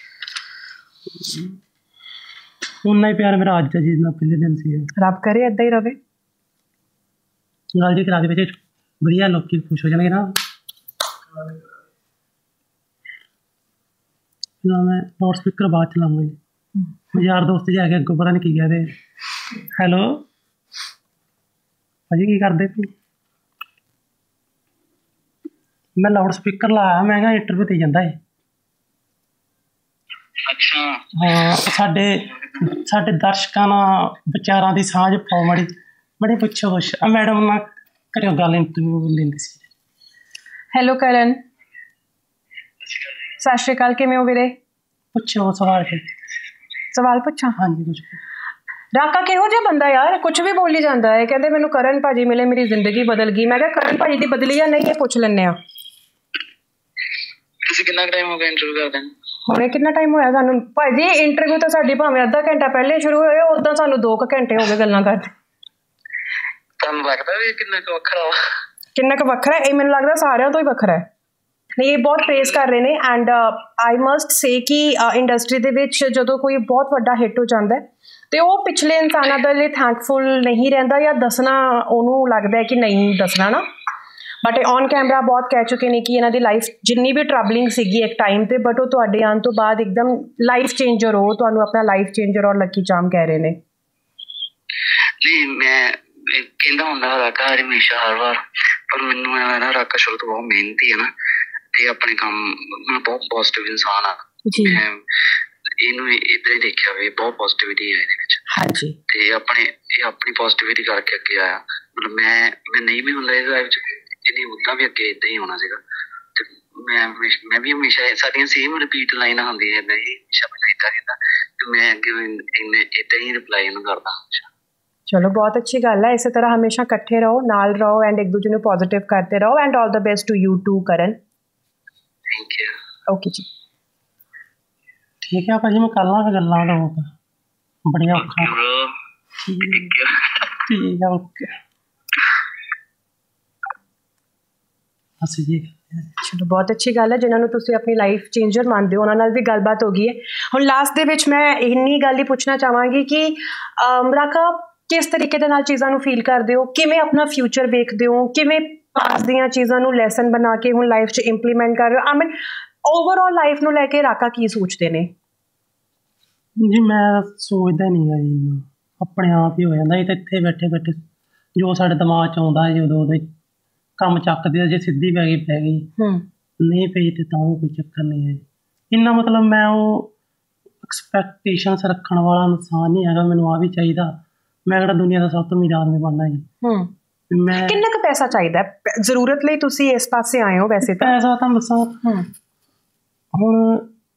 ਉਨਾ ਹੀ ਪਿਆਰ ਮੇਰਾ ਅੱਜ ਦਾ ਜੀ ਜਿੰਨਾ ਪਹਿਲੇ ਦਿਨ ਸੀ। ਰੱਬ ਕਰੇ ਏਦਾਂ ਹੀ ਰਵੇ। ਗੱਲ ਜੀ ਕਰਾ ਦੇ ਵਿੱਚ ਵਧੀਆ, ਲੋਕੀ ਖੁਸ਼ ਹੋ ਜਾਣਗੇ ਨਾ। ਮੈਂ ਲਾਊਡ ਸਪੀਕਰ ਬਾਅਦ ਚਲਾਉਂਗਾ ਜੀ। ਯਾਰ ਦੋਸਤ ਜਾ ਕੇ ਅੱਗੋਂ ਪਤਾ ਨਹੀਂ ਕੀ ਕਹਿ ਰਹੇ। ਹੈਲੋ ਭਾਜੀ ਕੀ ਕਰਦੇ ਪਏ? ਮੈਂ ਲਾਊਡ ਸਪੀਕਰ ਲਾਇਆ, ਮੈਂ ਕਿਹਾ ਇੰਟਰਵਿਊ ਦੇ ਜਾਂਦਾ ਹੈ। ਅੱਛਾ ਹਾਂ, ਸਾਡੇ ਦਰਸ਼ਕਾਂ ਨਾਲ ਵਿਚਾਰਾਂ ਦੀ ਸਾਂਝ ਪਾਓ ਮਾੜੀ ਬੜੇ ਪੁੱਛੋ ਕੁਛ। ਮੈਡਮ ਨਾਲ ਕਰਿਓ ਗੱਲ, ਇੰਟਰਵਿਊ ਲੈਂਦੀ ਸੀ। ਹੈਲੋ ਕਰਨ, ਸਤਿ ਸ਼੍ਰੀ ਅਕਾਲ, ਕਿਵੇਂ ਹੋ ਵੀਰੇ? ਪੁੱਛੋ ਸਵਾਲ। ਸਵਾਲ ਪੁੱਛਾਂ? ਹਾਂਜੀ ਕੁਛ। ਰਾਕਾ ਕਿਹੋ ਜਿਹਾ ਬੰਦਾ ਯਾਰ, ਕੁਝ ਵੀ ਬੋਲੀ ਜਾਂਦਾ ਹੈ। ਕਹਿੰਦੇ ਮੈਨੂੰ ਕਰਨ ਭਾਜੀ ਮਿਲੇ, ਮੇਰੀ ਜ਼ਿੰਦਗੀ ਬਦਲ ਗਈ। ਮੈਂ ਕਿਹਾ ਕਰਨ ਭਾਜੀ ਦੀ ਬਦਲੀ ਜਾਂ ਨਹੀਂ, ਇਹ ਪੁੱਛ ਲੈਂਦੇ ਆ। ਤੁਸੀਂ ਕਿੰਨਾ ਟਾਈਮ ਹੋ ਗਿਆ ਇੰਟਰਵਿਊ ਕਰਦੇ ਨੂੰ? ਹੁਣੇ ਕਿੰਨਾ ਟਾਈਮ ਹੋਇਆ ਸਾਨੂੰ? ਭਾਜੀ ਇੰਟਰਵਿਊ ਤਾਂ ਸਾਡੀ ਭਾਵੇਂ ਅੱਧਾ ਘੰਟਾ ਪਹਿਲੇ ਸ਼ੁਰੂ ਹੋਏ, ਉਦਾਂ ਸਾਨੂੰ 2 ਘੰਟੇ ਹੋ ਗਏ ਗੱਲਾਂ ਕਰਦੇ। ਤੁਹਾਨੂੰ ਲੱਗਦਾ ਵੀ ਕਿੰਨਾ ਕੁ ਵੱਖਰਾ ਵਾ? ਕਿੰਨਾ ਕੁ ਵੱਖਰਾ ਹੈ? ਇਹ ਮੈਨੂੰ ਲੱਗਦਾ ਸਾਰਿਆਂ ਤੋਂ ਹੀ ਵੱਖਰਾ ਹੈ। ਨਹੀਂ, ਇਹ ਬਹੁਤ ਪ੍ਰੇਜ਼ ਕਰ ਰਹੇ ਨੇ। ਐਂਡ ਆਈ ਮਸਟ ਸੇ ਕਿ ਇੰਡਸਟਰੀ ਦੇ ਵਿੱਚ ਜਦੋਂ ਕੋਈ ਬਹੁਤ ਵੱਡਾ ਹਿੱਟ ਹੋ ਜਾਂਦਾ ਹੈ ਤੇ ਉਹ ਪਿਛਲੇ ਇਨਸਾਨਾਂ ਦੇ ਲਈ ਥੈਂਕਫੁਲ ਨਹੀਂ ਰਹਿੰਦਾ, ਜਾਂ ਦੱਸਣਾ ਉਹਨੂੰ ਲੱਗਦਾ ਹੈ ਕਿ ਨਹੀਂ ਦੱਸਣਾ ਨਾ। ਬਟ ਔਨ ਕੈਮਰਾ ਬਹੁਤ ਕਹਿ ਚੁੱਕੇ ਨੇ ਕਿ ਇਹਨਾਂ ਦੀ ਲਾਈਫ ਜਿੰਨੀ ਵੀ ਟਰਬਲਿੰਗ ਸੀਗੀ ਇੱਕ ਟਾਈਮ ਤੇ, ਬਟ ਉਹ ਤੁਹਾਡੇ ਆਉਣ ਤੋਂ ਬਾਅਦ ਇੱਕਦਮ ਲਾਈਫ ਚੇਂਜਰ ਹੋ, ਤੁਹਾਨੂੰ ਆਪਣਾ ਲਾਈਫ ਚੇਂਜਰ ਔਰ ਲੱਕੀ ਚਾਰਮ ਕਹਿ ਰਹੇ ਨੇ। ਨਹੀਂ, ਮੈਂ ਕਹਿੰਦਾ ਹੁੰਦਾ ਰਾਕਾ ਹਮੇਸ਼ਾ ਹਰ ਵਾਰ, ਪਰ ਮੈਨੂੰ ਐ ਨਾ ਰਾਕਾ ਸ਼ੁਰੂ ਤੋਂ ਬਹੁਤ ਮਿਹਨਤੀ ਹੈ ਨਾ, ਤੇ ਆਪਣੇ ਕੰਮ ਬਹੁਤ ਪੋਜ਼ਿਟਿਵ ਇਨਸਾਨ ਆ। ਮੈਂ ਇਹਨੂੰ ਏਦਾਂ ਹੀ ਦੇਖਿਆ ਵੀ ਬਹੁਤ ਪੋਜ਼ਿਟਿਵਿਟੀ ਹੈ ਇਹਦੇ ਵਿੱਚ। ਹਾਂਜੀ, ਤੇ ਇਹ ਆਪਣੀ ਪੋਜ਼ਿਟਿਵਿਟੀ ਕਰਕੇ ਅੱਗੇ ਆਇਆ। ਮਤਲਬ ਮੈਂ ਨਹੀਂ ਵੀ ਹੁੰਦਾ ਇਹਦੀ ਲਾਈਫ 'ਚ, ਇਹਨੇ ਉੱਦਾਂ ਵੀ ਅੱਗੇ ਏਦਾਂ ਹੀ ਹੋਣਾ ਸੀਗਾ। ਤੇ ਮੈਂ ਵੀ ਹਮੇਸ਼ਾ ਸਾਡੀਆਂ ਸੇਮ ਰਿਪੀਟ ਲਾਈਨਾਂ ਹੁੰਦੀਆਂ ਏਦਾਂ ਹੀ, ਹਮੇਸ਼ਾ ਪਹਿਲਾਂ ਏਦਾਂ ਕਹਿੰਦਾ ਤੇ ਮੈਂ ਅੱਗੇ ਏਦਾਂ ਹੀ ਰਿਪਲਾਈ ਇਹਨੂੰ ਕਰਦਾ ਹਮੇਸ਼ਾ। ਚਲੋ ਬਹੁਤ ਅੱਛੀ ਗੱਲ ਹੈ। ਇਸੇ ਤਰ੍ਹਾਂ ਹਮੇਸ਼ਾ ਇਕੱਠੇ ਰਹੋ, ਨਾਲ ਰਹੋ ਐਂਡ ਇੱਕ ਦੂਜੇ ਨੂੰ ਪੋਜ਼ਿਟਿਵ ਕਰਦੇ ਰਹੋ। And all the best to you to Karan. Thank you. Okay ਜੀ, ਠੀਕ ਹੈ ਭਾਜੀ, ਮੈਂ ਕਰ ਲਾਂਗਾ ਗੱਲਾਂ ਦਾ ਬੜੀਆਂ ਔਖਾ। ਠੀਕ ਹੈ, ਓਕੇ। ਅਸੀਂ ਜੀ ਚਲੋ ਬਹੁਤ ਅੱਛੀ ਗੱਲ ਹੈ। ਜਿਨ੍ਹਾਂ ਨੂੰ ਤੁਸੀਂ ਆਪਣੀ ਲਾਈਫ ਚੇਂਜਰ ਮੰਨਦੇ ਹੋ ਉਹਨਾਂ ਨਾਲ ਵੀ ਗੱਲਬਾਤ ਹੋ ਗਈ ਹੈ। ਹੁਣ ਲਾਸਟ ਦੇ ਵਿੱਚ ਮੈਂ ਇੰਨੀ ਗੱਲ ਹੀ ਪੁੱਛਣਾ ਚਾਹਾਂਗੀ ਕਿ ਰਾਕਾ ਕਿਸ ਤਰੀਕੇ ਦੇ ਨਾਲ ਚੀਜ਼ਾਂ ਨੂੰ ਫੀਲ ਕਰਦੇ ਹੋ, ਕਿਵੇਂ ਆਪਣਾ ਫਿਊਚਰ ਵੇਖਦੇ ਹੋ, ਕਿਵੇਂ ਪਾਸ ਦੀਆਂ ਚੀਜ਼ਾਂ ਨੂੰ ਲੈਸਨ ਬਣਾ ਕੇ ਹੁਣ ਲਾਈਫ 'ਚ ਇੰਪਲੀਮੈਂਟ ਕਰ ਰਹੇ ਹੋ? ਆਈ ਮੀਨ ਓਵਰਆਲ ਲਾਈਫ ਨੂੰ ਲੈ ਕੇ ਰਾਕਾ ਕੀ ਸੋਚਦੇ ਨੇ? ਜੀ ਮੈਂ ਸੋਚਦਾ ਨਹੀਂ ਗਾ ਜੀ, ਆਪਣੇ ਆਪ ਹੀ ਹੋ ਜਾਂਦਾ। ਇਹ ਤਾਂ ਇੱਥੇ ਬੈਠੇ ਬੈਠੇ ਜੋ ਸਾਡੇ ਦਿਮਾਗ 'ਚ ਆਉਂਦਾ ਜੀ ਉਦੋਂ ਕੰਮ ਚੱਕਦੇ ਆ। ਜੇ ਸਿੱਧੀ ਪੈ ਗਈ ਨਹੀਂ ਪਈ ਤੇ ਤਾਂ ਵੀ ਕੋਈ ਚੱਕਰ ਨਹੀਂ ਹੈ। ਇੰਨਾ ਮਤਲਬ ਮੈਂ ਉਹ ਐਕਸਪੈਕਟੇਸ਼ਨਸ ਰੱਖਣ ਵਾਲਾ ਇਨਸਾਨ ਨਹੀਂ ਹੈਗਾ। ਮੈਨੂੰ ਆ ਵੀ ਚਾਹੀਦਾ, ਮੈਂ ਕਿਹੜਾ ਦੁਨੀਆ ਦਾ ਸਭ ਤੋਂ ਅਮੀਰ ਆਦਮੀ ਬਣਨਾ ਜੀ। ਮੈਂ ਕਿੰਨਾ ਕੁ ਪੈਸਾ ਚਾਹੀਦਾ ਜ਼ਰੂਰਤ ਲਈ? ਤੁਸੀਂ ਇਸ ਪਾਸੇ ਆਏ ਹੋ ਵੈਸੇ ਤਾਂ। ਪੈਸਾ ਤੁਹਾਨੂੰ ਦੱਸਾਂ, ਹੁਣ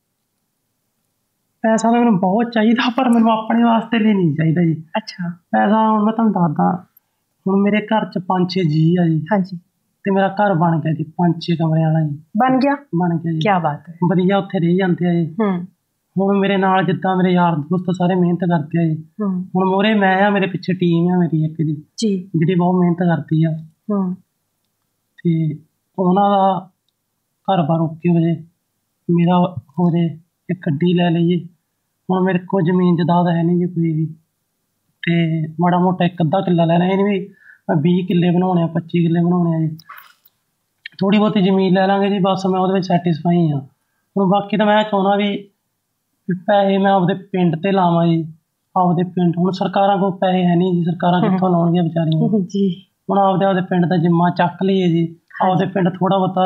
ਪੈਸਾ ਤਾਂ ਮੈਨੂੰ ਬਹੁਤ ਚਾਹੀਦਾ, ਪਰ ਮੈਨੂੰ ਆਪਣੇ ਵਾਸਤੇ ਲਈ ਨਹੀਂ ਚਾਹੀਦਾ ਜੀ। ਅੱਛਾ। ਪੈਸਾ ਹੁਣ ਮੈਂ ਤੁਹਾਨੂੰ ਦੱਸਦਾ, ਹੁਣ ਮੇਰੇ ਘਰ 'ਚ 5-6 ਜੀਅ ਆ ਜੀ। ਹਾਂਜੀ। ਤੇ ਮੇਰਾ ਘਰ ਬਣ ਗਿਆ ਜੀ, 5-6 ਕਮਰਿਆਂ ਵਾਲਾ ਜੀ। ਬਣ ਗਿਆ ਜੀ। ਕੀ ਬਾਤ ਹੈ। ਵਧੀਆ ਉੱਥੇ ਰਹਿ ਜਾਂਦੇ ਆ ਜੀ। ਹੁਣ ਮੇਰੇ ਨਾਲ ਜਿੱਦਾਂ ਮੇਰੇ ਯਾਰ ਦੋਸਤ ਸਾਰੇ ਮਿਹਨਤ ਕਰਦੇ ਆ ਜੀ। ਹੁਣ ਮੋਰੇ ਮੈਂ ਆ, ਮੇਰੇ ਪਿੱਛੇ ਟੀਮ ਆ ਮੇਰੀ ਇੱਕ ਜੀ ਜਿਹੜੀ ਬਹੁਤ ਮਿਹਨਤ ਕਰਦੀ ਆ। ਤੇ ਉਹਨਾਂ ਦਾ ਘਰ ਬਾਰ ਓਕੇ ਹੋ ਜੇ, ਮੇਰਾ ਹੋ ਜੇ, ਇੱਕ ਗੱਡੀ ਲੈ ਲਈਏ। ਹੁਣ ਮੇਰੇ ਕੋਲ ਜ਼ਮੀਨ ਜਾਇਦਾਦ ਹੈ ਨਹੀਂ ਜੀ ਕੋਈ ਵੀ, ਤੇ ਮਾੜਾ ਮੋਟਾ 1 ਅੱਧਾ ਕਿੱਲਾ ਲੈ ਲੈਣਾ। ਇਹ ਨਹੀਂ ਵੀ 20 ਕਿੱਲੇ ਬਣਾਉਣੇ ਆ, 25 ਕਿੱਲੇ ਬਣਾਉਣੇ ਆ ਜੀ। ਥੋੜ੍ਹੀ ਬਹੁਤੀ ਜ਼ਮੀਨ ਲੈ ਲਾਂਗੇ ਜੀ, ਬਸ ਮੈਂ ਉਹਦੇ ਵਿੱਚ ਸੈਟਿਸਫਾਈ ਹਾਂ। ਹੁਣ ਬਾਕੀ ਤਾਂ ਮੈਂ ਚਾਹੁੰਦਾ ਵੀ ਪੈਸੇ ਮੈਂ ਆਪਦੇ ਪਿੰਡ 'ਤੇ ਲਾਵਾਂ ਜੀ, ਆਪਦੇ ਪਿੰਡ। ਹੁਣ ਸਰਕਾਰਾਂ ਕੋਲ ਪੈਸੇ ਹੈ ਨਹੀਂ ਜੀ, ਸਰਕਾਰਾਂ ਕਿੱਥੋਂ ਲਾਉਣਗੀਆਂ ਵਿਚਾਰੀਆਂ ਜੀ। ਹੁਣ ਆਪਦੇ ਪਿੰਡ ਦਾ ਜਿੰਮਾ ਚੱਕ ਲਈਏ ਜੀ, ਆਪਦੇ ਪਿੰਡ ਥੋੜ੍ਹਾ ਬਹੁਤਾ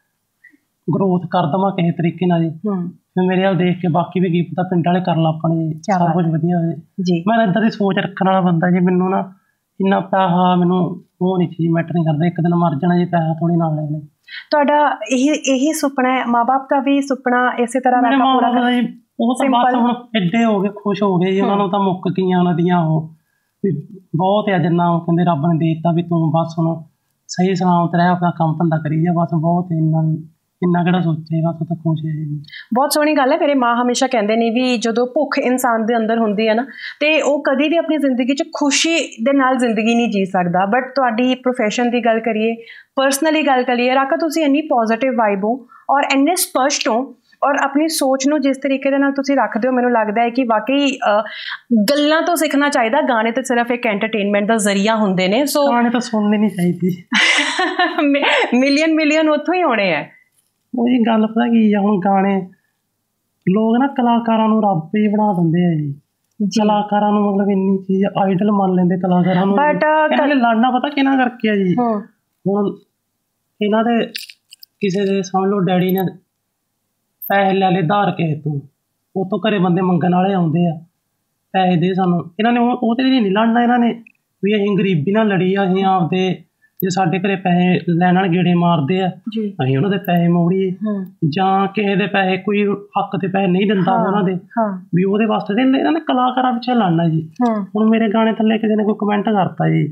ਗਰੋਥ ਕਰ ਦੇਵਾਂ ਕਿਸੇ ਤਰੀਕੇ ਨਾਲ ਜੀ। ਫਿਰ ਮੇਰੇ ਵੱਲ ਦੇਖ ਕੇ ਬਾਕੀ ਵੀ ਕੀ ਪਤਾ ਪਿੰਡ ਵਾਲੇ ਕਰ ਲਾ ਆਪਣੇ ਜੀ, ਸਾਰਾ ਕੁਝ ਵਧੀਆ ਹੋਵੇ। ਮੈਂ ਇੱਦਾਂ ਦੀ ਸੋਚ ਰੱਖਣ ਵਾਲਾ ਬੰਦਾ ਜੀ। ਮੈਨੂੰ ਨਾ ਇੰਨਾ ਪੈਸਾ ਮੈਨੂੰ ਉਹ ਨਹੀਂ ਚੀਜ਼ ਮੈਟਰ ਨਹੀਂ ਕਰਦਾ। ਇੱਕ ਦਿਨ ਮਰ ਜਾਣਾ ਜੀ, ਪੈਸਾ ਥੋੜ੍ਹੀ ਨਾਲ ਲੈਣੇ। ਤੁਹਾਡਾ ਇਹੀ ਸੁਪਨਾ ਹੈ? ਮਾਂ ਬਾਪ ਦਾ ਵੀ ਸੁਪਨਾ ਇਸੇ ਤਰ੍ਹਾਂ ਦਾ? ਮਾਂ ਬਾਪ ਦਾ ਜੀ ਉਹ ਤਾਂ ਬਸ ਹੁਣ ਐਡੇ ਹੋ ਗਏ, ਖੁਸ਼ ਹੋ ਗਏ ਜੀ। ਉਹਨਾਂ ਨੂੰ ਤਾਂ ਮੁੱਕ ਗਈਆਂ ਉਹਨਾਂ ਦੀਆਂ ਉਹ ਬਹੁਤ ਆ, ਜਿੰਨਾ ਉਹ ਕਹਿੰਦੇ ਰੱਬ ਨੇ ਦੇ ਦਿੱਤਾ ਵੀ ਤੂੰ ਬਸ ਹੁਣ ਸਹੀ ਸਲਾਮਤ ਰਹਿ, ਆਪਣਾ ਕੰਮ ਧੰਦਾ ਕਰੀ ਜਾ ਬਸ। ਬਹੁਤ ਇੰਨਾ ਕਿਹੜਾ ਸੋਚੇ, ਬਸ ਉਹ ਤਾਂ ਖੁਸ਼ ਹੈ ਜੀ। ਬਹੁਤ ਸੋਹਣੀ ਗੱਲ ਹੈ। ਮੇਰੇ ਮਾਂ ਹਮੇਸ਼ਾ ਕਹਿੰਦੇ ਨੇ ਵੀ ਜਦੋਂ ਭੁੱਖ ਇਨਸਾਨ ਦੇ ਅੰਦਰ ਹੁੰਦੀ ਹੈ ਨਾ, ਤੇ ਉਹ ਕਦੀ ਵੀ ਆਪਣੀ ਜ਼ਿੰਦਗੀ 'ਚ ਖੁਸ਼ੀ ਦੇ ਨਾਲ ਜ਼ਿੰਦਗੀ ਨਹੀਂ ਜੀ ਸਕਦਾ। ਬਟ ਤੁਹਾਡੀ ਪ੍ਰੋਫੈਸ਼ਨ ਦੀ ਗੱਲ ਕਰੀਏ, ਪਰਸਨਲੀ ਗੱਲ ਕਰੀਏ, ਰਾਕਾ ਤੁਸੀਂ ਇੰਨੀ ਪੋਜ਼ੀਟਿਵ ਵਾਈਬ ਹੋ ਔਰ ਇੰਨੇ ਸਪਸ਼ਟ ਹੋ, ਔਰ ਆਪਣੀ ਸੋਚ ਨੂੰ ਜਿਸ ਤਰੀਕੇ ਦੇ ਨਾਲ ਤੁਸੀਂ ਰੱਖਦੇ ਹੋ, ਮੈਨੂੰ ਲੱਗਦਾ ਹੈ ਕਿ ਵਾਕਈ ਗੱਲਾਂ ਤੋਂ ਸਿੱਖਣਾ ਚਾਹੀਦਾ। ਗਾਣੇ ਤਾਂ ਸਿਰਫ ਇੱਕ ਐਂਟਰਟੇਨਮੈਂਟ ਦਾ ਜ਼ਰੀਆ ਹੁੰਦੇ ਨੇ। ਸੋ ਗਾਣੇ ਤਾਂ ਸੁਣਨੇ ਨਹੀਂ ਚਾਹੀਦੇ। ਮਿਲੀਅਨ ਉੱਥੋਂ ਹੀ ਆਉਣੇ ਹੈ। ਉਹੀ ਗੱਲ ਪਤਾ ਕੀ ਆ, ਹੁਣ ਗਾਣੇ ਲੋਕ ਨਾ ਕਲਾਕਾਰਾਂ ਨੂੰ ਰੱਬ ਹੀ ਬਣਾ ਦਿੰਦੇ ਆ ਜੀ। ਕਲਾਕਾਰਾਂ ਨੂੰ ਮਤਲਬ ਇੰਨੀ ਚੀਜ਼ ਆਈਡਲ ਮੰਨ ਲੈਂਦੇ ਕਲਾਕਾਰਾਂ ਨੂੰ। ਬਟ ਲੜਨਾ ਪਤਾ ਕਿਹਨਾਂ ਕਰਕੇ ਆ ਜੀ, ਹੁਣ ਇਹਨਾਂ ਦੇ ਕਿਸੇ ਦੇ ਸਮਝ ਲਓ ਡੈਡੀ ਨੇ ਪੈਸੇ ਲੈ ਲਏ ਧਾਰ ਕਿਸੇ ਤੋਂ, ਉਹ ਤੋਂ ਘਰੇ ਬੰਦੇ ਮੰਗਣ ਵਾਲੇ ਆਉਂਦੇ ਆ ਪੈਸੇ ਦੇ ਸਾਨੂੰ, ਇਹਨਾਂ ਨੇ ਉਹਦੇ ਲਈ ਨਹੀਂ ਲੜਨਾ। ਇਹਨਾਂ ਨੇ ਵੀ ਅਸੀਂ ਗਰੀਬੀ ਨਾਲ ਲੜੀ ਆ, ਅਸੀਂ ਆਪਦੇ ਜੇ ਸਾਡੇ ਘਰੇ ਪੈਸੇ ਲੈਣ ਨਾਲ ਗੇੜੇ ਮਾਰਦੇ ਆ ਅਸੀਂ ਉਹਨਾਂ ਦੇ ਪੈਸੇ ਮੋੜੀਏ, ਜਾਂ ਕਿਸੇ ਦੇ ਪੈਸੇ ਕੋਈ ਹੱਕ ਦੇ ਪੈਸੇ ਨਹੀਂ ਦਿੰਦਾ ਉਹਨਾਂ ਦੇ ਵੀ ਉਹਦੇ ਵਾਸਤੇ ਇਹਨਾਂ ਨੇ ਕਲਾਕਾਰਾਂ ਪਿੱਛੇ ਲੜਨਾ ਜੀ। ਹੁਣ ਮੇਰੇ ਗਾਣੇ ਥੱਲੇ ਕਿਸੇ ਨੇ ਕੋਈ ਕਮੈਂਟ ਕਰਤਾ ਜੀ,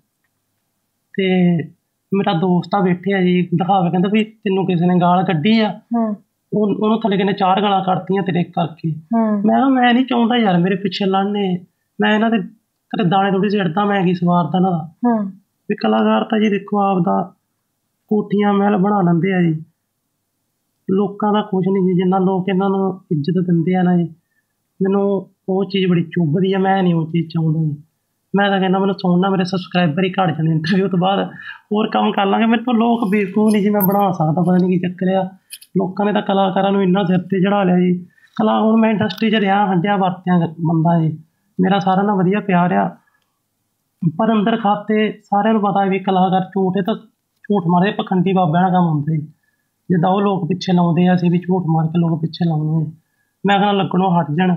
ਤੇ ਮੇਰਾ ਦੋਸਤ ਆ ਬੈਠੇ ਆ ਜੀ ਦਿਖਾਵੇ, ਕਹਿੰਦਾ ਵੀ ਤੈਨੂੰ ਕਿਸੇ ਨੇ ਗਾਲ ਕੱਢੀ ਆ, ਉਹਨੂੰ ਥੱਲੇ ਕਹਿੰਦੇ 4 ਗਾਲਾਂ ਕੱਢਤੀਆਂ ਤੇਰੇ ਕਰਕੇ। ਮੈਂ ਕਿਹਾ ਮੈਂ ਨਹੀਂ ਚਾਹੁੰਦਾ ਯਾਰ ਮੇਰੇ ਪਿੱਛੇ ਲੜਨੇ, ਮੈਂ ਇਹਨਾਂ ਦੇ ਕਦੇ ਦਾਣੇ ਥੋੜੀ ਸਿੱਟਦਾ, ਮੈਂ ਕੀ ਸਵਾਰਦਾ ਇਹਨਾਂ ਦਾ। ਵੀ ਕਲਾਕਾਰ ਤਾਂ ਜੀ ਦੇਖੋ ਆਪਦਾ ਕੋਠੀਆਂ ਮਹਿਲ ਬਣਾ ਲੈਂਦੇ ਆ ਜੀ, ਲੋਕਾਂ ਦਾ ਕੁਛ ਨਹੀਂ ਜੀ, ਜਿੰਨਾ ਲੋਕ ਇਹਨਾਂ ਨੂੰ ਇੱਜ਼ਤ ਦਿੰਦੇ ਆ ਨਾ ਜੀ, ਮੈਨੂੰ ਉਹ ਚੀਜ਼ ਬੜੀ ਚੁੱਭਦੀ ਆ, ਮੈਂ ਨਹੀਂ ਉਹ ਚੀਜ਼ ਚਾਹੁੰਦਾ ਜੀ। ਮੈਂ ਤਾਂ ਕਹਿੰਦਾ ਮੈਨੂੰ ਸੁਣਨਾ, ਮੇਰੇ ਸਬਸਕ੍ਰਾਈਬਰ ਹੀ ਘੱਟ ਜਾਣੇ, ਇੰਟਰਵਿਊ ਤੋਂ ਬਾਅਦ ਹੋਰ ਕੰਮ ਕਰ ਲਾਂਗੇ। ਮੇਰੇ ਤੋਂ ਲੋਕ ਬੇਵਕੂਫ ਨਹੀਂ ਜੀ, ਮੈਂ ਬਣਾ ਸਕਦਾ, ਪਤਾ ਨਹੀਂ ਕੀ ਚੱਕਰ ਆ। ਲੋਕਾਂ ਨੇ ਤਾਂ ਕਲਾਕਾਰਾਂ ਨੂੰ ਇੰਨਾ ਸਿਰ 'ਤੇ ਚੜ੍ਹਾ ਲਿਆ ਜੀ। ਹੁਣ ਮੈਂ ਇੰਡਸਟਰੀ 'ਚ ਰਿਹਾ, ਹੰਡਿਆ ਵਰਤਿਆ ਬੰਦਾ ਜੀ, ਮੇਰਾ ਸਾਰਿਆਂ ਨਾਲ ਵਧੀਆ ਪਿਆਰ ਆ, ਪਰ ਅੰਦਰ ਖਾਤੇ ਸਾਰਿਆਂ ਨੂੰ ਪਤਾ ਵੀ ਕਲਾਕਾਰ ਝੂਠ ਹੈ, ਤਾਂ ਝੂਠ ਮਾਰੇ ਪਖੰਡੀ ਬਾਬਿਆਂ ਦਾ ਕੰਮ ਹੁੰਦਾ ਜੀ। ਜਿੱਦਾਂ ਉਹ ਲੋਕ ਪਿੱਛੇ ਲਾਉਂਦੇ ਆ, ਅਸੀਂ ਵੀ ਝੂਠ ਮਾਰ ਕੇ ਲੋਕ ਪਿੱਛੇ ਲਾਉਂਦੇ। ਮੈਂ ਕਹਿੰਦਾ ਲੱਗਣੋਂ ਹਟ ਜਾਣ,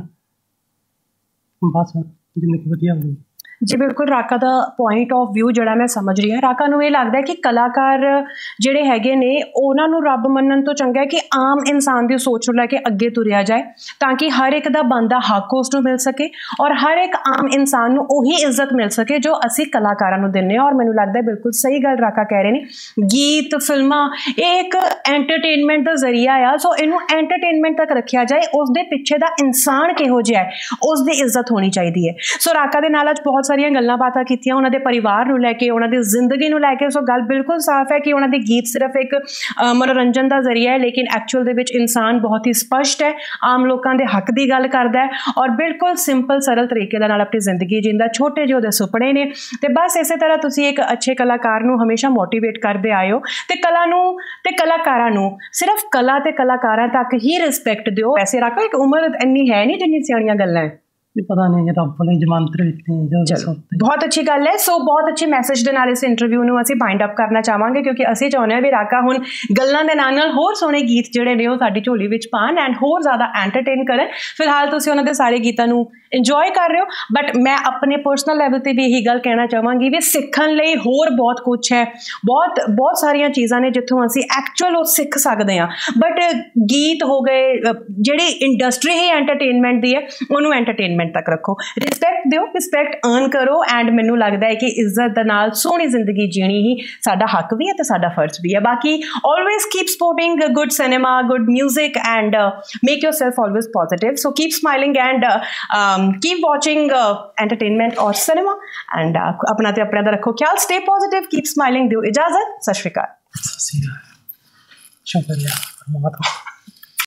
ਬਸ ਜ਼ਿੰਦਗੀ ਵਧੀਆ ਹੋਊਗੀ। ਜੀ ਬਿਲਕੁਲ, ਰਾਕਾ ਦਾ ਪੁਆਇੰਟ ਆਫ ਵਿਊ ਜਿਹੜਾ ਮੈਂ ਸਮਝ ਰਹੀ ਹਾਂ। ਰਾਕਾ ਨੂੰ ਇਹ ਲੱਗਦਾ ਕਿ ਕਲਾਕਾਰ ਜਿਹੜੇ ਹੈਗੇ ਨੇ ਉਹਨਾਂ ਨੂੰ ਰੱਬ ਮੰਨਣ ਤੋਂ ਚੰਗਾ ਹੈ ਕਿ ਆਮ ਇਨਸਾਨ ਦੀ ਸੋਚ ਨੂੰ ਲੈ ਕੇ ਅੱਗੇ ਤੁਰਿਆ ਜਾਏ, ਤਾਂ ਕਿ ਹਰ ਇੱਕ ਦਾ ਬਣਦਾ ਹੱਕ ਉਸ ਨੂੰ ਮਿਲ ਸਕੇ ਔਰ ਹਰ ਇੱਕ ਆਮ ਇਨਸਾਨ ਨੂੰ ਉਹੀ ਇੱਜ਼ਤ ਮਿਲ ਸਕੇ ਜੋ ਅਸੀਂ ਕਲਾਕਾਰਾਂ ਨੂੰ ਦਿੰਦੇ ਹਾਂ। ਔਰ ਮੈਨੂੰ ਲੱਗਦਾ ਬਿਲਕੁਲ ਸਹੀ ਗੱਲ ਰਾਕਾ ਕਹਿ ਰਹੇ ਨੇ, ਗੀਤ ਫਿਲਮਾਂ ਇਹ ਇੱਕ ਐਂਟਰਟੇਨਮੈਂਟ ਦਾ ਜ਼ਰੀਆ ਆ, ਸੋ ਇਹਨੂੰ ਐਂਟਰਟੇਨਮੈਂਟ ਤੱਕ ਰੱਖਿਆ ਜਾਏ। ਉਸ ਦੇ ਪਿੱਛੇ ਦਾ ਇਨਸਾਨ ਕਿਹੋ ਜਿਹਾ ਹੈ ਉਸ ਦੀ ਇੱਜ਼ਤ ਹੋਣੀ ਚਾਹੀਦੀ ਹੈ। ਸੋ ਰਾਕਾ ਦੇ ਨਾਲ ਅੱਜ ਬਹੁਤ ਸਾਰੀਆਂ ਗੱਲਾਂ ਬਾਤਾਂ ਕੀਤੀਆਂ ਉਹਨਾਂ ਦੇ ਪਰਿਵਾਰ ਨੂੰ ਲੈ ਕੇ, ਉਹਨਾਂ ਦੀ ਜ਼ਿੰਦਗੀ ਨੂੰ ਲੈ ਕੇ। ਸੋ ਗੱਲ ਬਿਲਕੁਲ ਸਾਫ਼ ਹੈ ਕਿ ਉਹਨਾਂ ਦੇ ਗੀਤ ਸਿਰਫ ਇੱਕ ਮਨੋਰੰਜਨ ਦਾ ਜ਼ਰੀਆ ਹੈ, ਲੇਕਿਨ ਐਕਚੁਅਲ ਦੇ ਵਿੱਚ ਇਨਸਾਨ ਬਹੁਤ ਹੀ ਸਪਸ਼ਟ ਹੈ, ਆਮ ਲੋਕਾਂ ਦੇ ਹੱਕ ਦੀ ਗੱਲ ਕਰਦਾ ਹੈ ਔਰ ਬਿਲਕੁਲ ਸਿੰਪਲ ਸਰਲ ਤਰੀਕੇ ਦੇ ਨਾਲ ਆਪਣੀ ਜ਼ਿੰਦਗੀ ਜਿੰਦਾ। ਛੋਟੇ ਜਿਹੇ ਉਹਦੇ ਸੁਪਨੇ ਨੇ, ਤੇ ਬਸ ਇਸੇ ਤਰ੍ਹਾਂ ਤੁਸੀਂ ਇੱਕ ਅੱਛੇ ਕਲਾਕਾਰ ਨੂੰ ਹਮੇਸ਼ਾ ਮੋਟੀਵੇਟ ਕਰਦੇ ਆਏ ਹੋ, ਤੇ ਕਲਾ ਨੂੰ ਤੇ ਕਲਾਕਾਰਾਂ ਨੂੰ ਸਿਰਫ ਕਲਾ ਤੇ ਕਲਾਕਾਰਾਂ ਤੱਕ ਹੀ ਰਿਸਪੈਕਟ ਦਿਓ। ਵੈਸੇ ਰਾਕਾ ਇੱਕ ਉਮਰ ਇੰਨੀ ਹੈ ਨਹੀਂ ਜਿੰਨੀ ਸਿਆਣੀਆਂ ਗੱਲਾਂ ਹੈ। पता नहीं रब ने जमानत ਦਿੱਤੇ। ਬਹੁਤ ਅੱਛੀ ਗੱਲ ਹੈ। ਸੋ ਬਹੁਤ ਅੱਛੇ ਮੈਸੇਜ ਦੇ ਨਾਲ ਇਸ ਇੰਟਰਵਿਊ ਨੂੰ ਅਸੀਂ ਵਾਈਂਡ ਅਪ ਕਰਨਾ ਚਾਹਾਂਗੇ, ਕਿਉਂਕਿ ਅਸੀਂ ਚਾਹੁੰਦੇ ਹਾਂ ਵੀ ਰਾਕਾ ਹੁਣ ਗੱਲਾਂ ਦੇ ਨਾਲ ਨਾਲ ਹੋਰ ਸੋਹਣੇ ਗੀਤ ਜਿਹੜੇ ਨੇ ਉਹ ਸਾਡੀ ਝੋਲੀ ਵਿੱਚ ਪਾਣ ਐਂਡ ਹੋਰ ਜ਼ਿਆਦਾ ਐਂਟਰਟੇਨ ਕਰਨ। ਫਿਲਹਾਲ ਤੁਸੀਂ ਉਹਨਾਂ ਦੇ ਸਾਰੇ ਗੀਤਾਂ ਨੂੰ ਇੰਜੋਏ ਕਰ ਰਹੇ ਹੋ, ਬਟ ਮੈਂ ਆਪਣੇ ਪਰਸਨਲ ਲੈਵਲ ਤੇ ਵੀ ਇਹੀ ਗੱਲ ਕਹਿਣਾ ਚਾਹਾਂਗੀ ਵੀ ਸਿੱਖਣ ਲਈ ਹੋਰ ਬਹੁਤ ਕੁਛ ਹੈ, ਬਹੁਤ ਸਾਰੀਆਂ ਚੀਜ਼ਾਂ ਨੇ ਜਿੱਥੋਂ ਅਸੀਂ ਐਕਚੁਅਲ ਉਹ ਸਿੱਖ ਸਕਦੇ ਹਾਂ। ਬਟ ਗੀਤ ਹੋ ਗਏ, ਜਿਹੜੀ ਇੰਡਸਟਰੀ ਹੀ ਐਂਟਰਟੇਨਮੈਂਟ ਦੀ ਹੈ ਉਹਨੂੰ ਐਂਟਰਟੇਨਮੈਂਟ ਤੱਕ ਰੱਖੋ, ਰਿਸਪੈਕਟ ਦਿਓ, ਰਿਸਪੈਕਟ ਅਰਨ ਕਰੋ। ਐਂਡ ਮੈਨੂੰ ਲੱਗਦਾ ਹੈ ਕਿ ਇੱਜ਼ਤ ਦੇ ਨਾਲ ਸੋਹਣੀ ਜ਼ਿੰਦਗੀ ਜੀਣੀ ਹੀ ਸਾਡਾ ਹੱਕ ਵੀ ਹੈ ਤੇ ਸਾਡਾ ਫਰਜ਼ ਵੀ ਹੈ। ਬਾਕੀ always keep supporting good cinema, good music and make yourself always positive. So keep smiling and keep watching entertainment or cinema and अपना ते अपना दा रखो ख्याल, stay positive, keep smiling। दियो इजाजत, सत श्री अकाल। शुक्रिया।